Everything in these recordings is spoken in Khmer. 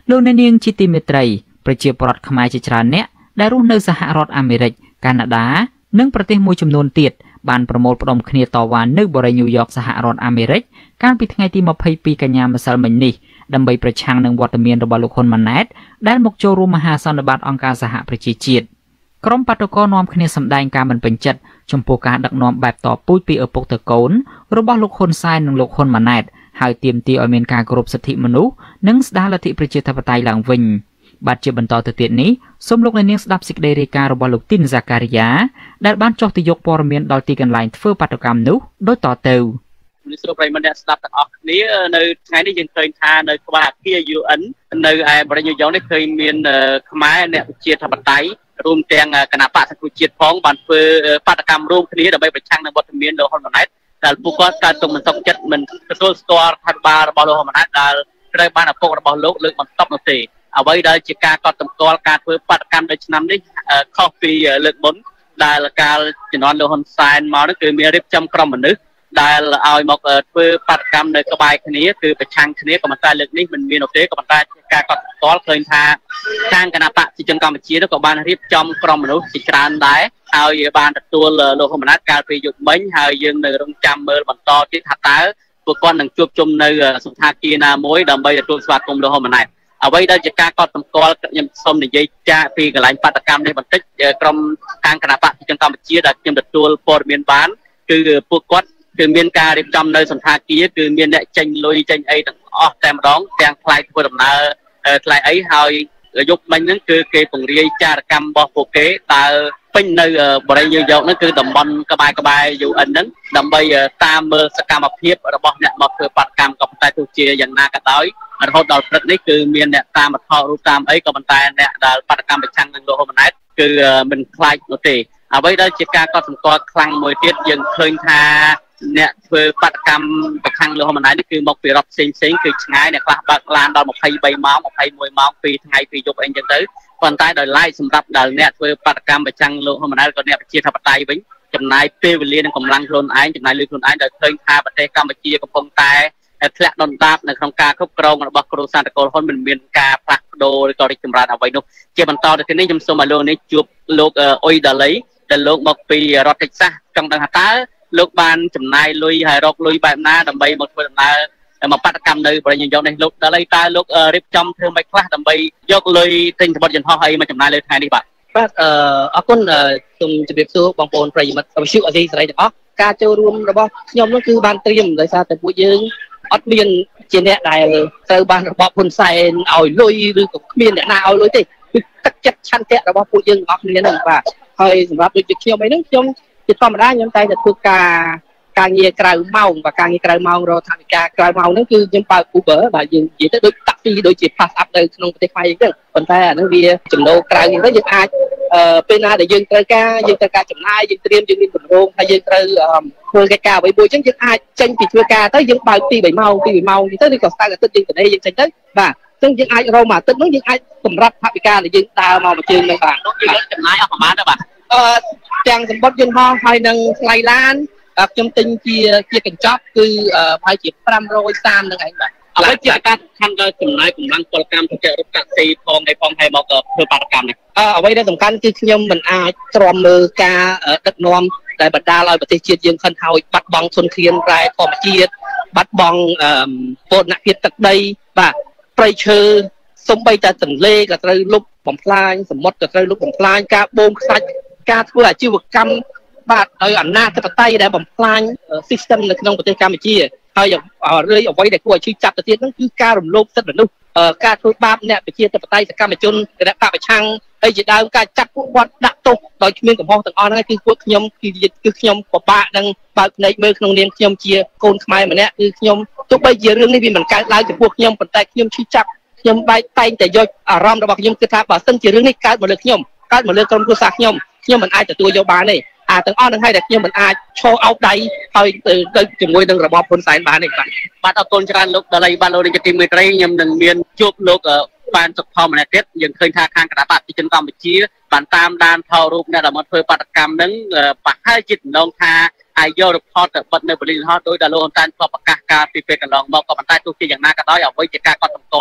លោកអ្នកនាងជាទីមេត្រីប្រជាពលរដ្ឋខ្មែរជាច្រើនអ្នកដែលរស់នៅសហរដ្ឋអាមេរិកកាណាដានិងប្រទេសមួយចំនួនទៀតបានប្រមូលផ្ដុំគ្នាតវ៉ានៅបូរីញូវយ៉កសហរដ្ឋអាមេរិកកាលពីថ្ងៃទី22កញ្ញាម្សិលមិញនេះដើម្បីប្រឆាំងនឹងវត្តមានរបស់លោកហ៊ុនម៉ាណែតដែលមកចូលរួមមហាសន្និបាតអង្គការសហប្រជាជាតិក្រុមបាតុករនាំគ្នាសម្ដែងការមិនពេញចិត្តចំពោះការដឹកនាំបែបតពូជពីឪពុកទៅកូនរបស់លោកហ៊ុនសែននិងលោកហ៊ុនម៉ាណែតហើយទាមទារឲ្យមានការគោរពសិទ្ធិមនុស្សនិងស្ដារលទ្ធិប្រជាធិបតេយ្យឡើងវិញបាទជាបន្តទៅទៀតនេះសូមលោកអ្នកនាងស្ដាប់សេចក្តីរាយការណ៍របស់លោកទីនហ្សាការីយ៉ាដែលបានចុះទៅយកព័ត៌មានដល់ទីកន្លែងធ្វើបាតុកម្មនោះដូចតទៅនេះស្រុកប្រិមត្តអ្នកស្ដាប់ទាំងអស់គ្នានៅថ្ងៃនេះយើងឃើញថានៅក្បែរអគារ UN នៅឯបរិយាកាសនេះឃើញមានខ្មែរអ្នកប្រជាធិបតេយ្យរួមទាំងគណៈបក្សសង្គ្រោះជាតិផងបានធ្វើបាតកម្មរួមគ្នាដើម្បីប្រឆាំងនឹងវត្តមានលោកហ៊ុនម៉ាណែតដែលពួកគាត់កើតទុកមិនសុខចិត្តមិនទទួលស្គាល់រដ្ឋាភិបាលរបស់លោកហ៊ុនម៉ាណែតដែលត្រូវបានឪពុករបស់លោកលើកបន្ទប់នោះទេអ្វីដែលជាការកត់សម្គាល់ការធ្វើបាតកម្មដូចឆ្នាំនេះខុសពីលើកមុនដែលកាលជំនាន់លោកហ៊ុនសែនមកនោះគឺមានរៀបចំក្រុមមនុស្សដែលឲ្យមកធ្វើបាតកម្មនៅក្បែរគ្នាគឺប្រឆាំងគ្នាក៏ប៉ុន្តែលើកនេះមិនមាននោះទេក៏ប៉ុន្តែការកត់សម្គាល់ឃើញថាខាងគណៈបកប្រជាជនកម្ពុជានោះក៏បានរៀបចំក្រុមមនុស្សជាច្រើនដែរហើយបានទទួលលោកហ៊ុនម៉ាណែតកាលពីយុគមិញហើយយើងនៅរងចាំមើលបន្តទៀតថាតើពួកគាត់នឹងជួបជុំនៅសន្តាគារណាមួយដើម្បីទទួលស្វាគមន៍លោកហ៊ុនម៉ាណែតអ្វីដែលជាការកត់សម្គាល់ខ្ញុំសូមនិយាយចាពីកន្លែងបាតកម្មនេះបន្តិចក្រុមខាងគណៈបកប្រជាជនកម្ពុជាដែលខ្ញុំទទួលព័ត៌មានបានគឺពួកគាត់គឺមានការរៀបចំនៅសន្តាគារគឺមានអ្នកចេញលុយចេញអីទាំងអស់តែម្ដងទាំងថ្លៃធ្វើដំណើរថ្លៃអីហើយយប់មិញហ្នឹងគឺគេពង្រាយចារកម្មរបស់ពួកគេតើពេញនៅបរិយាកាសយកហ្នឹងគឺតំបន់ក្បែរ UN ហ្នឹងដើម្បីតាមមើលសកម្មភាពរបស់អ្នកមកធ្វើបាតកម្មក៏ប៉ុន្តែទោះជាយ៉ាងណាក៏ដោយរហូតដល់ព្រឹកនេះគឺមានអ្នកតាមថតរូបតាមអីក៏ប៉ុន្តែអ្នកដែលបាតកម្មប្រឆាំងនឹងលោកហ៊ុនម៉ាណែតគឺមិនខ្លាចនោះទេអ្វីដែលជាការកត់សម្គាល់ខ្លាំងមួយទៀតយើងឃើញថាអ្នកធ្វើបាតកម្មប្រឆាំងលោកហ៊ុនម៉ាណែតនេះគឺមកពីរដ្ឋផ្សេងគឺឆ្ងាយអ្នកខ្លះបើកឡានដល់23ម៉ោង21ម៉ោងពីថ្ងៃពីយប់អីចឹងទៅប៉ុន្តែដោយឡែកសម្រាប់ដល់អ្នកធ្វើបាតកម្មប្រឆាំងលោកហ៊ុនម៉ាណែតក៏អ្នកប្រជាធិបតេយ្យវិញចំណាយពេលវេលានិងកម្លាំងខ្លួនឯងចំណាយលុយខ្លួនឯងដែលឃើញថាប្រទេសកម្ពុជាកំពុងតែធ្លាក់ដុនដាបនៅក្នុងការគ្រប់គ្រងរបស់គ្រូសាន្តកុលហ៊ុនមិនមានការផ្លាស់ប្ដូរឬក៏រីកចម្រើនអ្វីនោះជាបន្តទៅនេះខ្ញុំសូមឲ្យលោកនេះជួបលោកអ៊ុយដាលីដែលលោកមកពីរដ្ឋតិចសាសចង់ដឹងថាតើលោកបានចំណាយលុយហើយរកលុយបែបណាដើម្បីមកធ្វើដំណើរមកបាតកម្មនៅបរិយាកាសនេះលោកដាលីតើលោករៀបចំធ្វើម៉េចខ្លះដើម្បីយកលុយទិញសម្បត្តិយន្តហោះអីមកចំណាយលើថ្ងៃនេះបាទអរគុណសូមជម្រាបសួរបងប្អូនប្រិយមិត្តវិទ្យុអសីសេរីទាំងអស់ការចូលរួមរបស់ខ្ញុំនោះគឺបានត្រៀមដោយសារតែពួកយើងអត់មានជាអ្នកដែលត្រូវបានរបបហ៊ុនសែនឲ្យលុយឬក៏គ្មានអ្នកណាឲ្យលុយទេគឺទឹកចិត្តឆន្ទៈរបស់ពួកយើងទាំងអស់គ្នាហ្នឹងបាទហើយសម្រាប់ដូចជាខ្ញុំអីហ្នឹងខ្ញុំជាធម្មតាខ្ញុំតែធ្វើការងារក្រៅម៉ោងvàការងារក្រៅម៉ោងរកថវិកាក្រៅម៉ោងហ្នឹងគឺខ្ញុំបើក Uber បាទយើងនិយាយទៅដូចតាក់ស៊ីដូចជា pass up នៅក្នុងប្រទេសខ្មែរអញ្ចឹងប៉ុន្តែអាហ្នឹងវាចំណូលក្រៅហ្នឹងទៅយើងអាចពេលណាដែលយើងត្រូវការចំណាយយើងត្រៀមយើងមានគម្រោងថាយើងត្រូវធ្វើកិច្ចការអ្វីមួយអញ្ចឹងយើងអាចចេញពីធ្វើការទៅយើងបើក2 3ម៉ោង2 3ម៉ោងទៅឬក៏ស្តៅអាទិត្យយើងទៅយើងចេញទៅបាទអញ្ចឹងយើងអាចរកមួយអាទិត្យហ្នឹងយើងអាចសម្រាប់ថវិកាដែលយើងដើរមកមួយជើងហ្នឹងបាទយើងចំណាយអស់ប្រហែលទៅបាទទាំងសម្បត្តិយន្តហោះហើយនឹងថ្លៃឡានខ្ញុំទិញជាកញ្ចប់គឺប្រហែលជា530នឹងឯងបាទអ្វីជាការសំខាន់ដល់ចំណាយកម្លាំងពលកម្មទៅរកតាក់ស៊ីផងហើយមកធ្វើបាតកម្មនេះអ្វីដែលសំខាន់គឺខ្ញុំមិនអាចទ្រាំមើលការដឹកនាំដែលបណ្ដាលឲ្យប្រទេសជាតិយើងខិនហោចបាត់បង់ធនធានរ៉ែធម្មជាតិបាត់បង់ពតនភាពទឹកដីបាទព្រៃឈើសូម្បីតែទន្លេក៏ត្រូវលុបបំផ្លាញសមុទ្រក៏ត្រូវលុបបំផ្លាញការបូមខ្សាច់ការធ្វើអាជីវកម្មបាទដោយអំណាចធិបតេយ្យដែលបំផ្លាញ system នៅក្នុងប្រទេសកម្ពុជាហើយរឿយអ្វីដែលគួរឲ្យឈឺចាប់ទៅទៀតហ្នឹងគឺការរំលោភសិទ្ធិមនុស្សការធ្វើបាបអ្នកប្រជាធិបតេយ្យសកម្មជនគណៈបកប្រឆាំងហើយជាដើមការចាត់ពួកគាត់ដាក់ទោសដោយគ្មានកំហុសទាំងអស់ហ្នឹងគឺពួកខ្ញុំគឺខ្ញុំពិបាកនឹងបើកភ្នែកមើលក្នុងនាមខ្ញុំជាកូនខ្មែរម្នាក់គឺខ្ញុំទោះបីជារឿងនេះវាមិនកើតឡើងចំពោះខ្ញុំប៉ុន្តែខ្ញុំឈឺចាប់ខ្ញុំបែកតែងតែយកអារម្មណ៍របស់ខ្ញុំគឺថាបើសិនជារឿងនេះកើតមកលើខ្ញុំកើតមកលើក្រុមគ្រួសារខ្ញុំមិនអាចទទួលយកបានទេទាំងអស់នឹងហើយដែលខ្ញុំមិនអាចឈរអោបដៃហើយទៅជាមួយនឹងរបបហ៊ុនសែនបានទេបាទអរគុណច្រើនលោកដាលីបាទលោកនាយកទីមេត្រីខ្ញុំនឹងមានជួបលោកបានសុខផលម្នាក់ទៀតយើងឃើញថាខាងគណៈបកប្រជាជនកម្ពុជាបានតាមដានថតរូបអ្នកដែលមកធ្វើបាតកម្មហ្នឹងប្រហែលជាដំណងថាអាយយក report ទៅបិទនៅបរិយាកាសដោយដែលលោកហ៊ុនសែនធ្លាប់ប្រកាសការពីពេលកន្លងមកក៏ប៉ុន្តែទោះជាយ៉ាងណាក៏ដោយអ្វីជាការកត់សម្គាល់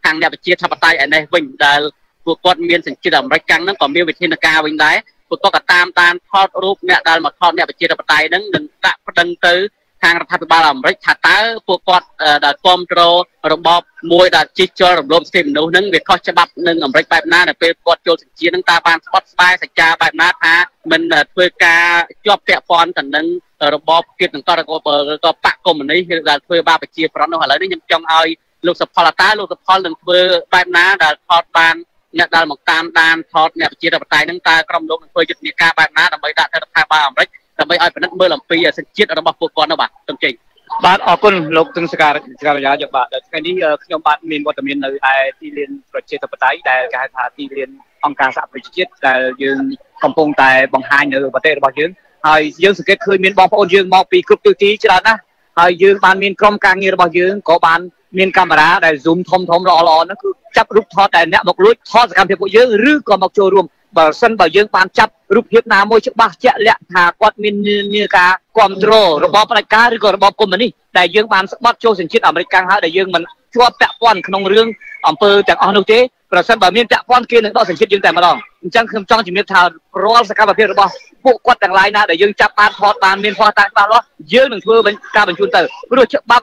ខាងអ្នកវិជាធិបតេយ្យឯនេះវិញដែលពួកគាត់មានសញ្ជាតិអាមេរិកកាំងហ្នឹងក៏មានវិធានការវិញដែរពួកគាត់ក៏តាមដានថតរូបអ្នកដែលមកថតអ្នកវិជាធិបតេយ្យហ្នឹងនឹងដាក់ប្តឹងទៅខាងរដ្ឋាភិបាលអាមេរិកថាតើពួកគាត់ដែលគ្រប់គ្រងរបបមួយដែលជិះចូលរំលោភសិទ្ធិមនុស្សហ្នឹងវាខុសច្បាប់នឹងអាមេរិកបែបណានៅពេលគាត់ចូលសញ្ជាតិហ្នឹងតើបានស្បត់ស្បាយសច្ចាបែបណាថាមិនធ្វើការជាប់ពាក់ព័ន្ធទៅនឹងរបបគៀបនឹងក៏បកកុម្មុយនីសដែលធ្វើបាបប្រជាប្រដ្ឋនោះឥឡូវនេះខ្ញុំចង់ឲ្យលោកសុផលតាលោកសុផលនឹងធ្វើបែបណាដែលថតបានអ្នកដែលមកតាមដានថតអ្នកប្រជាធិបតេយ្យហ្នឹងតើក្រុមលោកនឹងធ្វើយុទ្ធនាការបែបណាដើម្បីដាក់ទៅរដ្ឋាភិបាលអាមេរិកដើម្បីឲ្យពិនិត្យមើលអំពីសញ្ជាតិរបស់ពួកគាត់នោះបាទសូមចេញបាទអរគុណលោកទឹងសការីយ៉ាយកបាទថ្ងៃនេះខ្ញុំបាទមានវត្តមាននៅឯទីលានប្រជាធិបតេយ្យដែលគេហៅថាទីលានអង្គការសហប្រជាជាតិដែលយើងកំពុងតែបង្ហាញនៅប្រទេសរបស់យើងហើយយើងសង្កេតឃើញមានបងប្អូនយើងមកពីគ្រប់ទិសទីច្រើនណាស់ហើយយើងបានមានក្រុមការងាររបស់យើងក៏បានមានកាមេរ៉ាដែល zoom ធំល្អហ្នឹងគឺចាប់រូបថតតែអ្នកមកលួចថតសកម្មភាពពួកយើងឬក៏មកចូលរួមបើសិនបើយើងបានចាប់រូបភាពណាមួយច្បាស់ជាក់លាក់ថាគាត់មានការគ្រប់គ្រងរបបផ្ដាច់ការឬក៏របបកុម្មុយនីសដែលយើងបានស្បត់ចូលសញ្ជាតិអាមេរិកកាំងហើយដែលយើងមិនជាប់ពាក់ព័ន្ធក្នុងរឿងអំពើទាំងអស់នោះទេប្រសិនបើមានពាក់ព័ន្ធគេនឹងដកសញ្ជាតិយើងតែម្ដងអញ្ចឹងខ្ញុំចង់ជំរាបថារាល់សកម្មភាពរបស់ពួកគាត់ទាំងឡាយណាដែលយើងចាប់បានថតបានមានភស្តុតាងច្បាស់លាស់យើងនឹងធ្វើការបញ្ជូនទៅព្រោះច្បាប់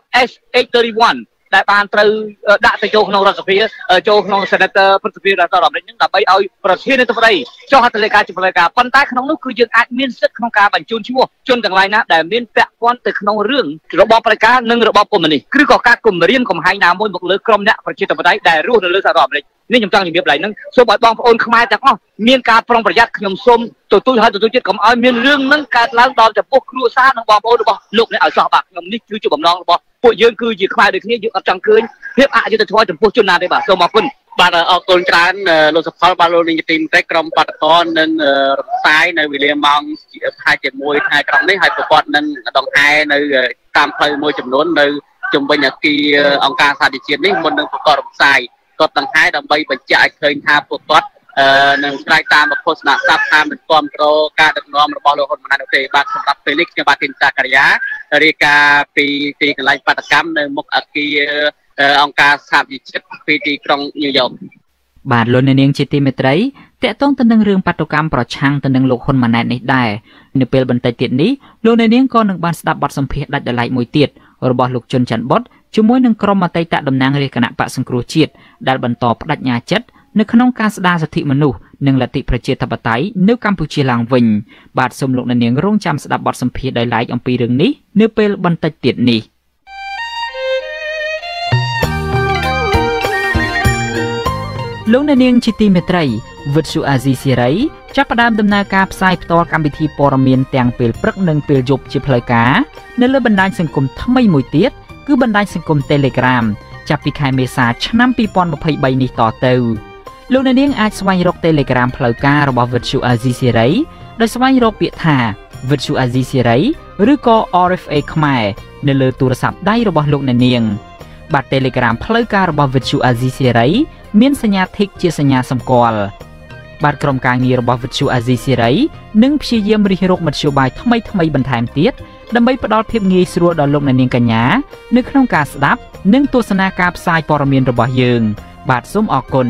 S831ដែលបានត្រូវដាក់ទៅចូលក្នុងរដ្ឋសភាចូលក្នុង Senator ព្រឹទ្ធសភារដ្ឋអាមេរិកហ្នឹងដើម្បីឲ្យប្រធានាធិបតីចុះហត្ថលេខាជាផ្លូវការប៉ុន្តែក្នុងនោះគឺយើងអាចមានសិទ្ធិក្នុងការបញ្ជូនឈ្មោះជនទាំងឡាយណាដែលមានពាក់ព័ន្ធទៅក្នុងរឿងរបបផ្ដាច់ការនិងរបបកុម្មុយនីសឬក៏ការគំរាមកំហែងណាមួយមកលើក្រុមអ្នកប្រជាធិបតេយ្យដែលរស់នៅលើសហរដ្ឋអាមេរិកនេះខ្ញុំចង់ជំរាបឡើងហ្នឹងសូមឲ្យបងប្អូនខ្មែរទាំងអស់មានការប្រុងប្រយ័ត្នខ្ញុំសូមទទូចចិត្តកុំឲ្យមានរឿងហ្នឹងកើតឡើងដល់ចំពោះគ្រួសារនិងបងប្អូនរបស់លោកអ្នកឲ្យសោះបាទខ្ញុំនេះគឺជាបំណងរបស់ពួកយើងគឺជាខ្មែរដូចគ្នាយើងអត់ចង់ឃើញភាពអយុត្តិធម៌ចំពោះជនណាទេបាទសូមអរគុណបាទអរគុណច្រើនលោកសុផលបាទលោកនាយកទីមេត្រីក្រុមបាតកោនិងរំសាយនៅវេលាម៉ោងថាជាមួយថ្ងៃក្រុងនេះហើយប្រព័ន្ធនឹងដង្ហែនៅតាមផ្លូវមួយចំនួននៅជំវិញអគារអង្គការសហប្រជាជាតិនេះមុននឹងប្រកបរំសាយគាត់ដង្ហែដើម្បីបញ្ជាក់ឲ្យឃើញថាពួកគាត់នឹងឆ្លើយតាមឃោសនាស័ព្ទថាមិនគ្រប់គ្រងការដឹកនាំរបស់លោកហ៊ុនម៉ាណែតទេបាទសម្រាប់ពេលនេះខ្ញុំបាទធីនសាការីយ៉ារាយការណ៍ពីទីកន្លែងបាតកម្មនៅមុខអគារអង្គការសហប្រជាជាតិពីទីក្រុងញូវយ៉កបាទលោកនាងជាទីមេត្រីតកតងទៅនឹងរឿងបាតុកម្មប្រឆាំងទៅនឹងលោកហ៊ុនម៉ាណែតនេះដែរនៅពេលបន្តិចទៀតនេះលោកនាងក៏នឹងបានស្ដាប់បទសម្ភាសន៍ដាច់ដライមួយទៀតរបស់លោកជុនច័ន្ទបុតជាមួយនឹងក្រុមអតីតតំណាងរាជគណៈបក្សសង្គ្រោះជាតិដែលបន្តបដិញ្ញាចិត្តនៅក្នុងការស្ដារសិទ្ធិមនុស្សនិងលទ្ធិប្រជាធិបតេយ្យនៅកម្ពុជាឡើងវិញបាទសូមលោកនាងរងចាំស្ដាប់បទសម្ភាសន៍ដោយឡែកអំពីរឿងនេះនៅពេលបន្តិចទៀតនេះលោកនាងជាទីមេត្រីវិទ្យុអាស៊ីសេរីចាប់ផ្ដើមដំណើរការផ្សាយផ្ទាល់កម្មវិធីព័ត៌មានទាំងពេលព្រឹកនិងពេលយប់ជាផ្លូវការនៅលើបណ្ដាញសង្គមថ្មីមួយទៀតគឺបណ្ដាញសង្គម Telegram ចាប់ពីខែមេសាឆ្នាំ2023នេះតទៅលោកនាងអាចស្វែងរក Telegram ផ្លូវការរបស់វិទ្យុអាស៊ីសេរីដោយស្វែងរកពាក្យថាវិទ្យុអាស៊ីសេរីឬក៏ RFA ខ្មែរនៅលើទូរស័ព្ទដៃរបស់លោកនាងបាទ Telegram ផ្លូវការរបស់វិទ្យុអាស៊ីសេរីមានសញ្ញា Tick ជាសញ្ញាសម្គាល់បាទក្រុមការងាររបស់វិទ្យុអាស៊ីសេរីនឹងព្យាយាមរិះរកមធ្យោបាយថ្មីបន្ថែមទៀតដើម្បីផ្ដល់ភាពងាយស្រួលដល់លោកអ្នកនាងកញ្ញានៅក្នុងការស្ដាប់និងទស្សនាការផ្សាយព័ត៌មានរបស់យើងបាទសូមអរគុណ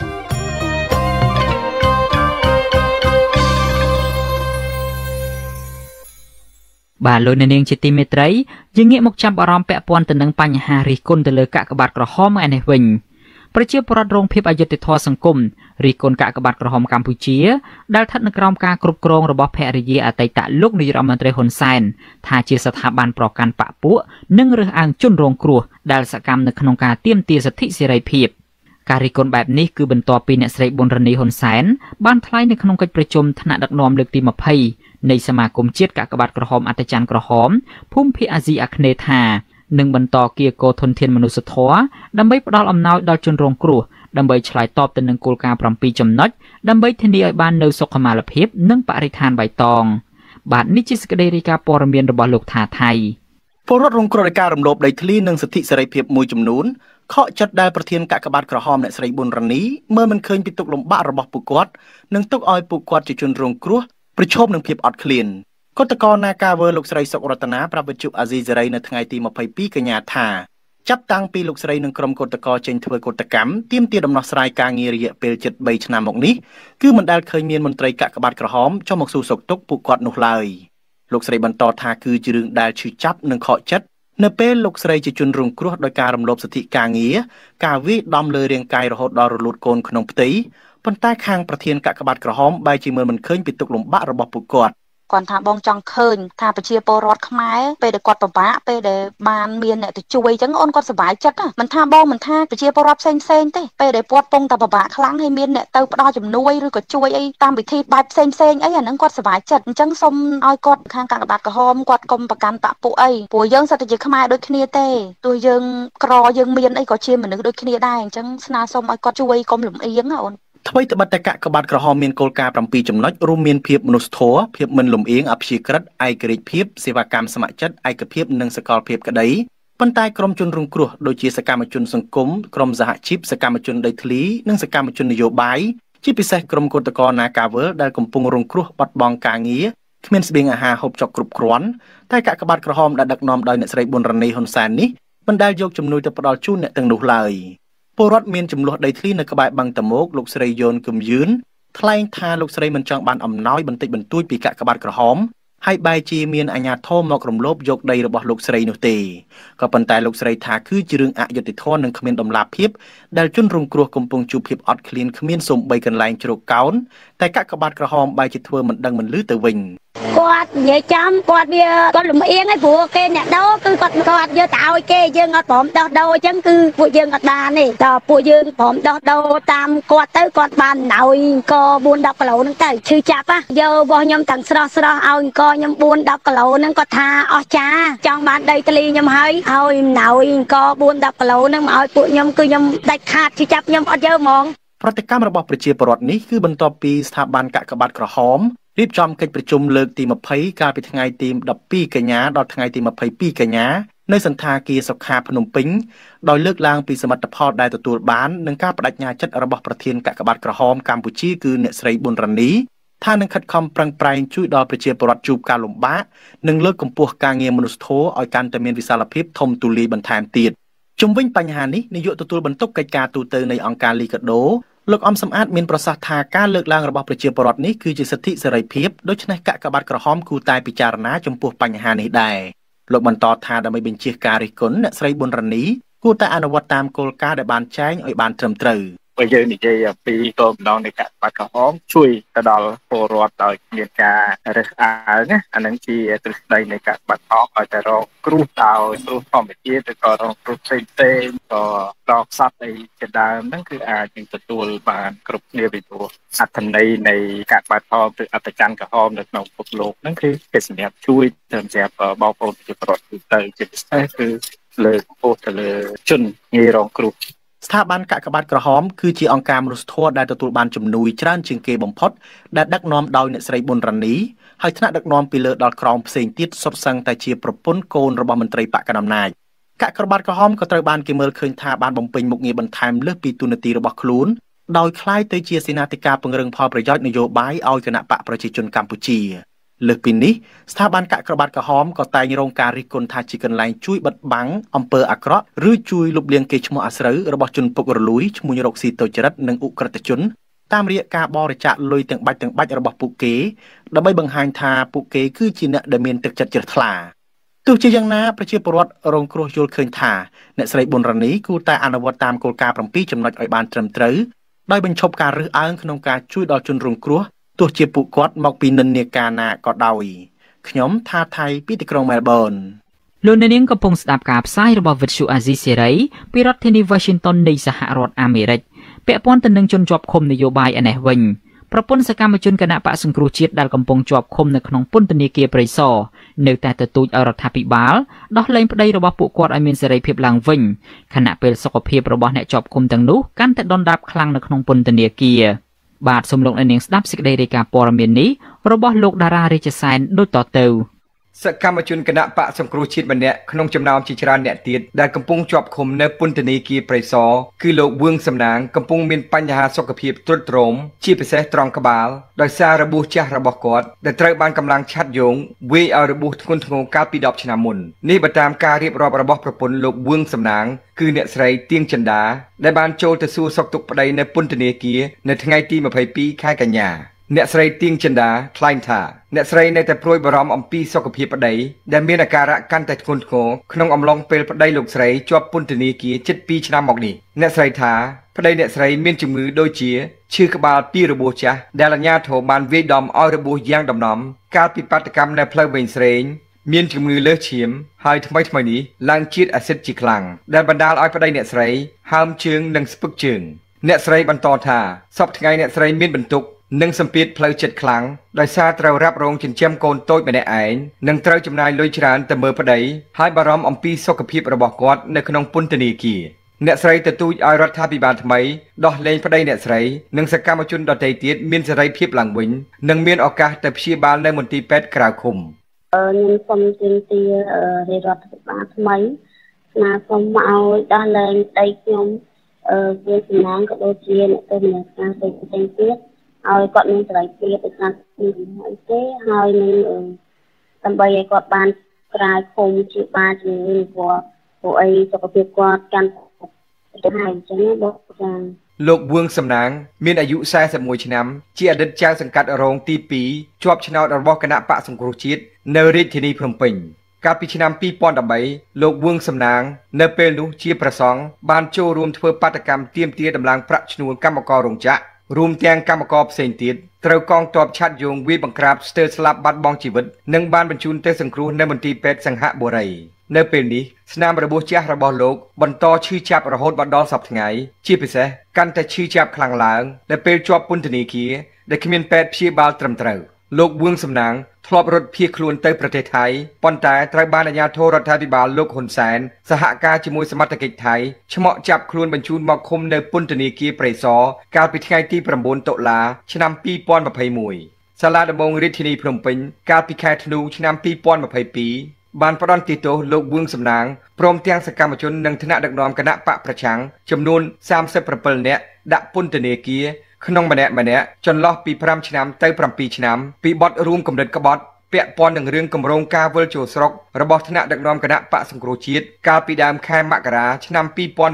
បាទលោកអ្នកនាងជាទីមេត្រីយើងងាកមកចាប់អារម្មណ៍ពាក់ព័ន្ធទៅនឹងបញ្ហារិះគន់ទៅលើកាកបាទក្រហមឯនេះវិញប្រជាពលរដ្ឋរងភាពអយុត្តិធម៌សង្គមរិះគន់កាកបាទក្រហមកម្ពុជាដែលស្ថិតនៅក្រោមការគ្រប់គ្រងរបស់ភរិយាអតីតលោកនាយរដ្ឋមន្ត្រីហ៊ុនសែនថាជាស្ថាប័នប្រកាន់បកពួកនិងរើសអើងជនរងគ្រោះដែលសកម្មនៅក្នុងការទាមទារសិទ្ធិសេរីភាពការរិះគន់បែបនេះគឺបន្ទាប់ពីអ្នកស្រីប៊ុនរនីហ៊ុនសែនបានថ្លែងនៅក្នុងកិច្ចប្រជុំថ្នាក់ដឹកនាំលើកទី20នៃសមាគមជាតិកាកបាទក្រហមអត្តច័ន្ទក្រហមភូមិភាគអាស៊ីអាគ្នេយ៍ថានឹងបន្តគៀកោធនធានមនុស្សធម៌ដើម្បីផ្ដល់អំណោយដល់ជនរងគ្រោះដើម្បីឆ្លើយតបទៅនឹងគោលការណ៍7ចំណុចដើម្បីធានាឲ្យបាននូវសុខុមាលភាពនិងបរិស្ថានបៃតងបាទនេះជាសេចក្តីរាយការណ៍ព័ត៌មានរបស់លោកថាថៃពលរដ្ឋរងគ្រោះដោយការរំលោភដីធ្លីនិងសិទ្ធិសេរីភាពមួយចំនួនខកចិត្តដែលប្រធានកាកបាទក្រហមអ្នកស្រីប៊ុនរនីមើលមិនឃើញពីទុក្ខលំបាករបស់ពួកគាត់និងទុកឲ្យពួកគាត់ជាជនរងគ្រោះប្រឈមនឹងភាពអត់ឃ្លានគឧតកោណាការវើលោកស្រីសុករតនាប្រាប់វិទ្យុអាស៊ីសេរីនៅថ្ងៃទី22កញ្ញាថាចាប់តាំងពីលោកស្រីនិងក្រុមកោតក្រចេញធ្វើកោតកម្មទាមទារដំណោះស្រាយការងាររយៈពេលជិត3ឆ្នាំមកនេះគឺមិនដែលឃើញមានមន្ត្រីកាកបាទក្រហមចុះមកសួរសុខទុក្ខពួកគាត់នោះឡើយលោកស្រីបន្តថាគឺជារឿងដែលឈឺចាប់និងខកចិត្តនៅពេលលោកស្រីជាជនរងគ្រោះដោយការរំលោភសិទ្ធិការងារការវាយដំលើរាងកាយរហូតដល់រលូតកូនក្នុងផ្ទៃប៉ុន្តែខាងប្រធានកាកបាទក្រហមបែរជាមើលមិនឃើញពីទុក្ខលំបាករបស់ពួកគាត់គាត់ថាបងចង់ឃើញថាប្រជាពលរដ្ឋខ្មែរពេលដែលគាត់ពិបាកពេលដែលបានមានអ្នកទៅជួយអញ្ចឹងអូនគាត់សប្បាយចិត្តមិនថាបងមិនថាប្រជាពលរដ្ឋផ្សេងទេពេលដែលគាត់ពងតែពិបាកខ្លាំងហើយមានអ្នកទៅផ្ដល់ជំនួយឬក៏ជួយអីតាមវិធីបែបផ្សេងអីអាហ្នឹងគាត់សប្បាយចិត្តអញ្ចឹងសូមឲ្យគាត់ខាងកាកបាទក្រហមគាត់កុំប្រកាន់បកពួកអីព្រោះយើងសិតតែជាខ្មែរដូចគ្នាទេទោះយើងក្រយើងមានអីក៏ជាមនុស្សដូចគ្នាដែរអញ្ចឹងស្នើសុំឲ្យគាត់ជួយកុំលំអៀងណាអូនថ្មីត្បិតតែកាកបាទក្រហមមានគោលការណ៍7ចំណុចរួមមានភាពមនុស្សធម៌ភាពមិនលំអៀងអព្យាក្រឹតឯករាជ្យភាពសេវាកម្មស្ម័គ្រចិត្តឯកភាពនិងសកលភាពក្តីប៉ុន្តែក្រុមជនរងគ្រោះដូចជាសកម្មជនសង្គមក្រុមសហជីពសកម្មជនដីធ្លីនិងសកម្មជននយោបាយជាពិសេសក្រុមកោតក្រ Nagawal ដែលកំពុងរងគ្រោះបាត់បង់ការងារគ្មានស្បៀងអាហារហូបចុកគ្រប់គ្រាន់តែកាកបាទក្រហមដែលដឹកនាំដោយអ្នកស្រីប៊ុនរ៉ានីហ៊ុនសែននេះមិនដែលយកជំនួយទៅផ្ដល់ជូនអ្នកទាំងនោះឡើយពលរដ្ឋមានចំនួនដីធ្លីនៅក្បែរបឹងតមោកលោកស្រីយូនគឹមយឿនថ្លែងថាលោកស្រីមិនចង់បានអំណោយបន្តិចបន្តួចពីកាកបាទក្រហមហើយបែរជាមានអាជ្ញាធរមករំលោភយកដីរបស់លោកស្រីនោះទេក៏ប៉ុន្តែលោកស្រីថាគឺជារឿងអយុត្តិធម៌និងគ្មានតម្លាភាពដែលជនរងគ្រោះកំពុងជួបភាពអត់ឃ្លានគ្មានសូម្បីកន្លែងជ្រកកោនតែកាកបាទក្រហមបែរជាធ្វើមិនដឹងមិនឮទៅវិញគាត់និយាយចំគាត់វាគាត់លំអៀងឯងព្រោះគេអ្នកដោគឺគាត់យកទៅឲ្យគេយើងអត់ព្រមដោះដូរអញ្ចឹងគឺពួកយើងអត់បានទេតើពួកយើងព្រមដោះដូរតាមគាត់ទៅគាត់បានឲ្យអង្គ4-10គីឡូហ្នឹងទៅឈឺចាប់យករបស់ខ្ញុំទាំងស្រស់ឲ្យអង្គខ្ញុំ4-10គីឡូហ្នឹងគាត់ថាអស់ចាចង់បានដីធ្លីខ្ញុំឲ្យអង្គ4-10គីឡូហ្នឹងមកឲ្យពួកខ្ញុំគឺខ្ញុំដាច់ខាតឈឺចាប់ខ្ញុំអត់យកហ្មងប្រតិកម្មរបស់ប្រជាពលរដ្ឋនេះគឺបន្ទាប់ពីស្ថាប័នកាកបាទក្រហមរៀបចំកិច្ចប្រជុំលើកទី20កាលពីថ្ងៃទី12កញ្ញាដល់ថ្ងៃទី22កញ្ញានៅសន្តាគារសុខាភ្នំពេញដោយលើកឡើងពីសមិទ្ធផលដែលទទួលបាននិងការបដិញ្ញាចិត្តរបស់ប្រធានកាកបាទក្រហមកម្ពុជាគឺអ្នកស្រីប៊ុនរ៉ានីថានឹងខិតខំប្រឹងប្រែងជួយដល់ប្រជាពលរដ្ឋជួបការលំបាកនិងលើកកម្ពស់ការងារមនុស្សធម៌ឲ្យកាន់តែមានវិសាលភាពធំទូលាយបន្ថែមទៀតជុំវិញបញ្ហានេះនាយកទទួលបន្ទុកកិច្ចការទូតនៃអង្គការលីកាដូលោកអំសំអាតមានប្រសាសន៍ថាការលើកឡើងរបស់ប្រជាពលរដ្ឋនេះគឺជាសិទ្ធិសេរីភាពដូច្នេះកាកបាទក្រហមគួរតែពិចារណាចំពោះបញ្ហានេះដែរលោកបន្តថាដើម្បីបញ្ជាការរិះគន់អ្នកស្រីប៊ុនរ៉ានីគួរតែអនុវត្តតាមគោលការណ៍ដែលបានចែងឲ្យបានត្រឹមត្រូវបើយើងនិយាយពីគោលបំណងនៃកាកបាទក្រហមជួយទៅដល់ពលរដ្ឋដោយមានការរើសអើងណាអានឹងជាទ្រឹស្ដីនៃកាកបាទក្រហមឲ្យតែរងគ្រោះដោយគ្រោះធម្មជាតិឬក៏រងគ្រោះផ្សេងក៏ដល់សត្វអីជាដើមហ្នឹងគឺអាចនឹងទទួលបានគ្រប់គ្នាពីព្រោះអត្ថន័យនៃកាកបាទក្រហមឬអត្តច័ន្ទក្រហមនៅក្នុងពិភពលោកហ្នឹងគឺសម្រាប់ជួយសម្រាប់បងប្អូនប្រជាពលរដ្ឋទូទៅជាពិសេសគឺលើកពោលទៅលើជនងាយរងគ្រោះស្ថាប័នកាកបាទក្រហមគឺជាអង្គការមនុស្សធម៌ដែលទទួលបានជំនួយច្រើនជាងគេបំផុតដែលដឹកនាំដោយអ្នកស្រីប៊ុនរ៉ានីហើយថ្នាក់ដឹកនាំពីលើដល់ក្រោមផ្សេងទៀតសុទ្ធសឹងតែជាប្រពន្ធកូនរបស់មន្ត្រីបកកណ្ដាលអំណាចកាកបាទក្រហមក៏ត្រូវបានគេមើលឃើញថាបានបំពេញមុខងារបន្ថែមលើសពីទូនាទីរបស់ខ្លួនដោយក្លាយទៅជាសេនាធិការពង្រឹងផលប្រយោជន៍នយោបាយឲ្យគណៈបកប្រជាជនកម្ពុជាលើសពីនេះស្ថាប័នកាកបាទក្រហមក៏តែងរងការរិះគន់ថាជាកន្លែងជួយបិទបាំងអំពើអាក្រក់ឬជួយលុបលាងកេរ្តិ៍ឈ្មោះអាស្រូវរបស់ជនពុករលួយឈ្មួញរកស៊ីទុច្ចរិតនិងឧក្រិដ្ឋជនតាមរយៈការបរិច្ចាគលុយទាំងបាច់របស់ពួកគេដើម្បីបង្ហាញថាពួកគេគឺជាអ្នកដែលមានទឹកចិត្តជ្រះថ្លាទោះជាយ៉ាងណាប្រជាពលរដ្ឋរងគ្រោះយល់ឃើញថាអ្នកស្រីប៊ុនរ៉ានីគួរតែអនុវត្តតាមគោលការណ៍7ចំណុចឲ្យបានត្រឹមត្រូវដោយបញ្ឈប់ការរើសអើងក្នុងការជួយដល់ជនរងគ្រោះទោះជាពួកគាត់មកពីនិន្នាការណាក៏ដោយខ្ញុំថាថៃពីទីក្រុងមែលប៊នលោកអ្នកនាងកំពុងស្ដាប់ការផ្សាយរបស់វិទ្យុអាស៊ីសេរីពីរដ្ឋធានី Washington នៃសហរដ្ឋអាមេរិកពាក់ព័ន្ធទៅនឹងជនជាប់ឃុំនយោបាយឯនេះវិញប្រពន្ធសកម្មជនគណៈបកសង្គ្រោះជាតិដែលកំពុងជាប់ឃុំនៅក្នុងពន្ធនាគារព្រៃសរនៅតែទទូចឲ្យរដ្ឋាភិបាលដោះលែងប្តីរបស់ពួកគាត់ឲ្យមានសេរីភាពឡើងវិញខណៈពេលសុខភាពរបស់អ្នកជាប់ឃុំទាំងនោះកាន់តែដុនដាបខ្លាំងនៅក្នុងពន្ធនាគារបាទសូមលោកអ្នកនាងស្ដាប់សេចក្តីរាយការណ៍ព័ត៌មាននេះរបស់លោកតារារាជសែនដូចតទៅសកម្មជនគណៈបកសង្គ្រោះជាតិម្នាក់ក្នុងចំណោមជាច្រើនអ្នកទៀតដែលកំពុងជាប់ឃុំនៅពន្ធនាគារព្រៃសរគឺលោកវឿងសំណាងកំពុងមានបញ្ហាសុខភាពទ្រុឌទ្រោមជាពិសេសត្រង់ក្បាលដោយសាររបួសចាស់របស់គាត់ដែលត្រូវបានកម្លាំងឆ័ត្រយងវាយឲ្យរបួសធ្ងន់ធ្ងរកាលពី10ឆ្នាំមុននេះបើតាមការរៀបរាប់របស់ប្រពន្ធលោកវឿងសំណាងគឺអ្នកស្រីទៀងចិន្តាដែលបានចូលទៅសួរសុខទុក្ខប្តីនៅពន្ធនាគារនៅថ្ងៃទី22ខែកញ្ញាអ្នកស្រីទៀងចិន្តាថ្លែងថាអ្នកស្រីនៅតែព្រួយបារម្ភអំពីសុខភាពប្តីដែលមានអាការៈកាន់តែធ្ងន់ធ្ងរក្នុងអំឡុងពេលប្តីលោកស្រីជាប់ពន្ធនាគារជិត2ឆ្នាំមកនេះអ្នកស្រីថាប្តីអ្នកស្រីមានជំងឺដូចជាឈឺក្បាលពីរបួសចាស់ដែលអាជ្ញាធរបានវាយដំឲ្យរបួសយ៉ាងដំណំកាលពីបាតកម្មនៅផ្លូវវែងស្រេងមានជំងឺលើសឈាមហើយថ្មីនេះឡើងជាតិអាស៊ីតជាខ្លាំងដែលបណ្ដាលឲ្យប្តីអ្នកស្រីហើមជើងនិងស្ពឹកជើងអ្នកស្រីបន្តថាសប្តាហ៍ថ្ងៃអ្នកស្រីមានបន្ទុកនិងសម្ពាធផ្លូវចិត្តខ្លាំងដោយសារត្រូវរ៉ាប់រងចិញ្ចឹមកូនតូចម្នាក់ឯងនិងត្រូវចំណាយលុយច្រើនទៅមើលប្តីហើយបារម្ភអំពីសុខភាពរបស់គាត់នៅក្នុងពន្ធនាគារអ្នកស្រីទទូចឲ្យរដ្ឋាភិបាលថ្មីដោះលែងប្តីអ្នកស្រីនិងសកម្មជនដទៃទៀតមានសេរីភាពឡើងវិញនិងមានឱកាសទៅព្យាបាលនៅមន្ទីរពេទ្យក្រៅឃុំខ្ញុំសូមទាមទាររដ្ឋាភិបាលថ្មីស្នើសុំឲ្យដោះលែងប្តីខ្ញុំវាសំណាងក៏ដូចជាអ្នកទៅមានការផ្សេងទៀតឲ្យគាត់មានសេរីភាពទៅតាមអីទេហើយនឹងដើម្បីឲ្យគាត់បានក្រៅឃុំជាបានជំងឺគាត់ព្រោះអីសុខភាពគាត់កាន់តែហើយអញ្ចឹងបងចាលោកវឿងសំណាងមានអាយុ41ឆ្នាំជាអតីតចៅសង្កាត់រងទី2ជាប់ឆ្នោតរបស់គណៈបកសង្គ្រោះជាតិនៅរាជធានីភ្នំពេញកាលពីឆ្នាំ2013លោកវឿងសំណាងនៅពេលនោះជាប្រសង់បានចូលរួមធ្វើបាតកម្មទាមទារដំឡើងប្រាក់ឈ្នួលកម្មកររោងចក្ររួមទាំងកម្មករផ្សេងទៀតត្រូវកងទ័ពឆ័ត្រយងវាយបង្ក្រាបស្ទើរស្លាប់បាត់បង់ជីវិតនិងបានបញ្ជូនទៅសង្គ្រោះនៅមន្ទីរពេទ្យសង្ហបុរីនៅពេលនេះស្នាមរបួសចាស់របស់លោកបន្តឈឺចាប់រហូតដល់សប្តាហ៍ថ្ងៃជាពិសេសកាន់តែឈឺចាប់ខ្លាំងឡើងនៅពេលជាប់ពន្ធនាគារដែលគ្មានពេទ្យព្យាបាលត្រឹមត្រូវលោកវឿងសំណាងធ្លាប់រត់ភៀសខ្លួនទៅប្រទេសថៃប៉ុន្តែត្រូវបានអាជ្ញាធររដ្ឋាភិបាលលោកហ៊ុនសែនសហការជាមួយសមត្ថកិច្ចថៃឆ្មក់ចាប់ខ្លួនបញ្ជូនមកឃុំនៅពន្ធនាគារព្រៃសរកាលពីថ្ងៃទី9តុលាឆ្នាំ2021សាលាដំបងរាជធានីភ្នំពេញកាលពីខែធ្នូឆ្នាំ2022បានផ្តន្ទាទោសលោកវឿងសំណាងព្រមទាំងសកម្មជននិងថ្នាក់ដឹកនាំគណៈបកប្រឆាំងចំនួន37នាក់ដាក់ពន្ធនាគារក្នុងម្នាក់ចន្លោះពី5ឆ្នាំទៅ7ឆ្នាំពីបទរួមគំនិតក្បត់ពាក់ព័ន្ធនឹងរឿងគម្រោងការវិលចូលស្រុករបស់ថ្នាក់ដឹកនាំគណៈបកសង្គ្រោះជាតិកាលពីដើមខែមករាឆ្នាំ